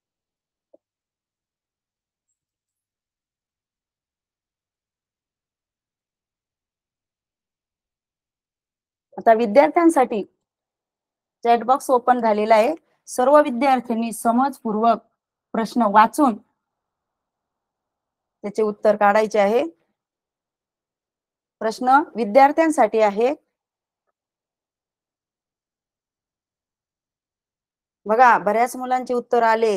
आता विद्यार्थ्यांसाठी चॅट बॉक्स ओपन झालेला आहे. सर्व विद्यार्थ्यांनी समजपूर्वक प्रश्न वाचून त्याचे उत्तर काढायचे आहे. प्रश्न विद्यार्थ्यांसाठी आहे. बघा, बऱ्याच मुलांचे उत्तर आलेत,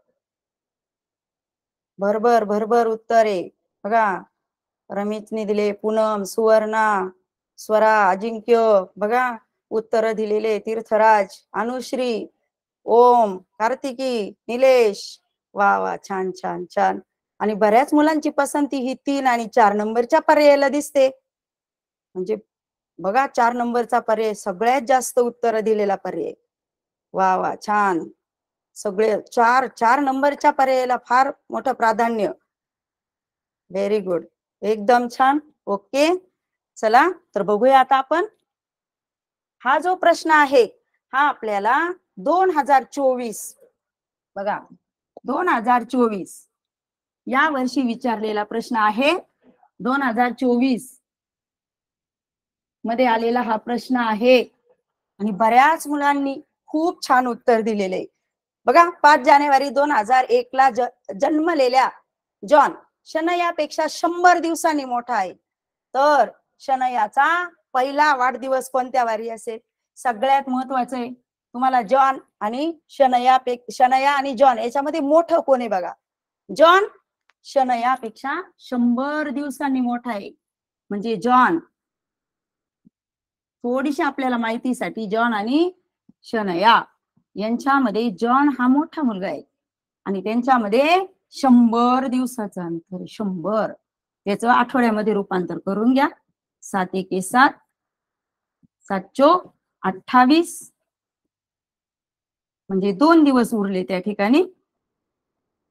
भरभर भरभर उत्तर आहे. बघा, रमेशने दिले, पूनम, सुवर्णा, स्वरा, अजिंक्य, बघा उत्तर दिलेले, तीर्थराज, अनुश्री, ओम, कार्तिकी, निलेश, वा वा, छान छान छान. आणि बऱ्याच मुलांची पसंती ही तीन आणि चार नंबरच्या पर्यायाला दिसते. म्हणजे बघा, चार नंबरचा पर्याय सगळ्यात जास्त उत्तर दिलेला पर्याय. वा वा, छान. सगळे चार चार नंबरच्या पर्यायाला फार मोठं प्राधान्य. व्हेरी गुड, एकदम छान. ओके, चला तर बघूया आता आपण. हा जो प्रश्न आहे हा आपल्याला दोन हजार चोवीस बघा दोन हजार चोवीस या वर्षी विचारलेला प्रश्न आहे. दोन हजार चोवीस मध्ये आलेला हा प्रश्न आहे, आणि बऱ्याच मुलांनी खूप छान उत्तर दिलेले. बघा, पाच जानेवारी दोन हजार एक ला जन्मलेल्या जॉन शनयापेक्षा शंभर दिवसांनी मोठा आहे. तर शनयाचा पहिला वाढदिवस कोणत्या वारी असेल? सगळ्यात महत्वाचं आहे तुम्हाला जॉन आणि शनया शनया आणि जॉन याच्यामध्ये मोठं कोण आहे बघा. जॉन शनयापेक्षा शंभर दिवसांनी मोठा आहे, म्हणजे जॉन. थोडीशी आपल्याला माहितीसाठी, जॉन आणि शनया यांच्यामध्ये जॉन हा मोठा मुलगा आहे, आणि त्यांच्यामध्ये शंभर दिवसाचं अंतर, शंभर. याचं आठवड्यामध्ये रूपांतर करून घ्या. सात एके सात, सात चोक अठ्ठावीस, म्हणजे दोन दिवस उरले त्या ठिकाणी.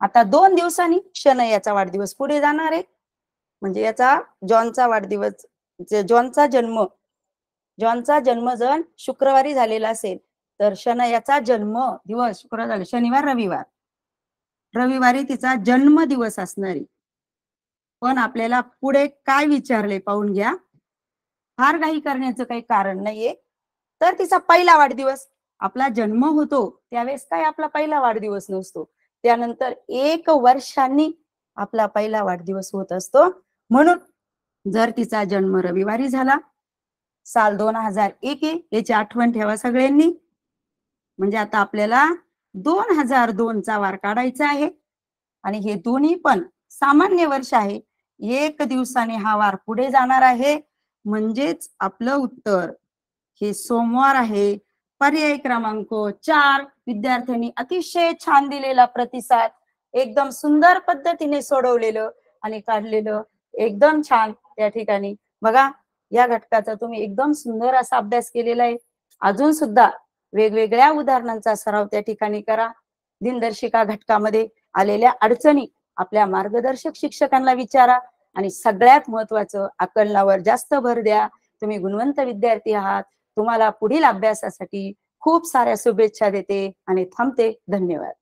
आता दोन दिवसांनी शनैयाचा वाढदिवस पुढे जाणार आहे. म्हणजे याचा जॉनचा वाढदिवस, जॉनचा जन्म जॉनचा जन्म जर शुक्रवारी झालेला असेल तर शनैयाचा जन्म दिवस शुक्रवार झाले, शनिवार रविवार रविवारी तिचा जन्म दिवस असणार आहे. पण आपल्याला पुढे काय विचारले पाहून घ्या. फार घाई करण्याचं काही कारण नाहीये. तर तिचा पहिला वाढदिवस, आपला जन्म होतो त्यावेळेस काय आपला पहिला वाढदिवस नसतो, त्यानंतर एक वर्षांनी आपला पहिला वाढदिवस होत असतो. म्हणून जर तिचा जन्म रविवारी झाला, साल दोन हजार एक याची आठवण ठेवा सगळ्यांनी. म्हणजे आता आपल्याला दोन हजार दोन चा वार काढायचा आहे आणि हे दोन्ही पण सामान्य वर्ष आहे. एक दिवसाने हा वार पुढे जाणार आहे. म्हणजेच आपलं उत्तर हे सोमवार आहे. पर्याय क्रमांक चार. विद्यार्थ्यांनी अतिशय छान दिलेला प्रतिसाद, एकदम सुंदर पद्धतीने सोडवलेलं आणि काढलेलं, एकदम छान. त्या ठिकाणी बघा, या घटकाचा तुम्ही एकदम सुंदर असा अभ्यास केलेला आहे. अजून सुद्धा वेगवेगळ्या उदाहरणांचा सराव त्या ठिकाणी करा. दिनदर्शिका घटकामध्ये आलेल्या अडचणी आपल्या मार्गदर्शक शिक्षकांना विचारा आणि सगळ्यात महत्वाचं आकलनावर जास्त भर द्या. तुम्ही गुणवंत विद्यार्थी आहात. तुम्हाला पुढील अभ्यासासाठी खूप साऱ्या शुभेच्छा देते आणि थांबते. धन्यवाद.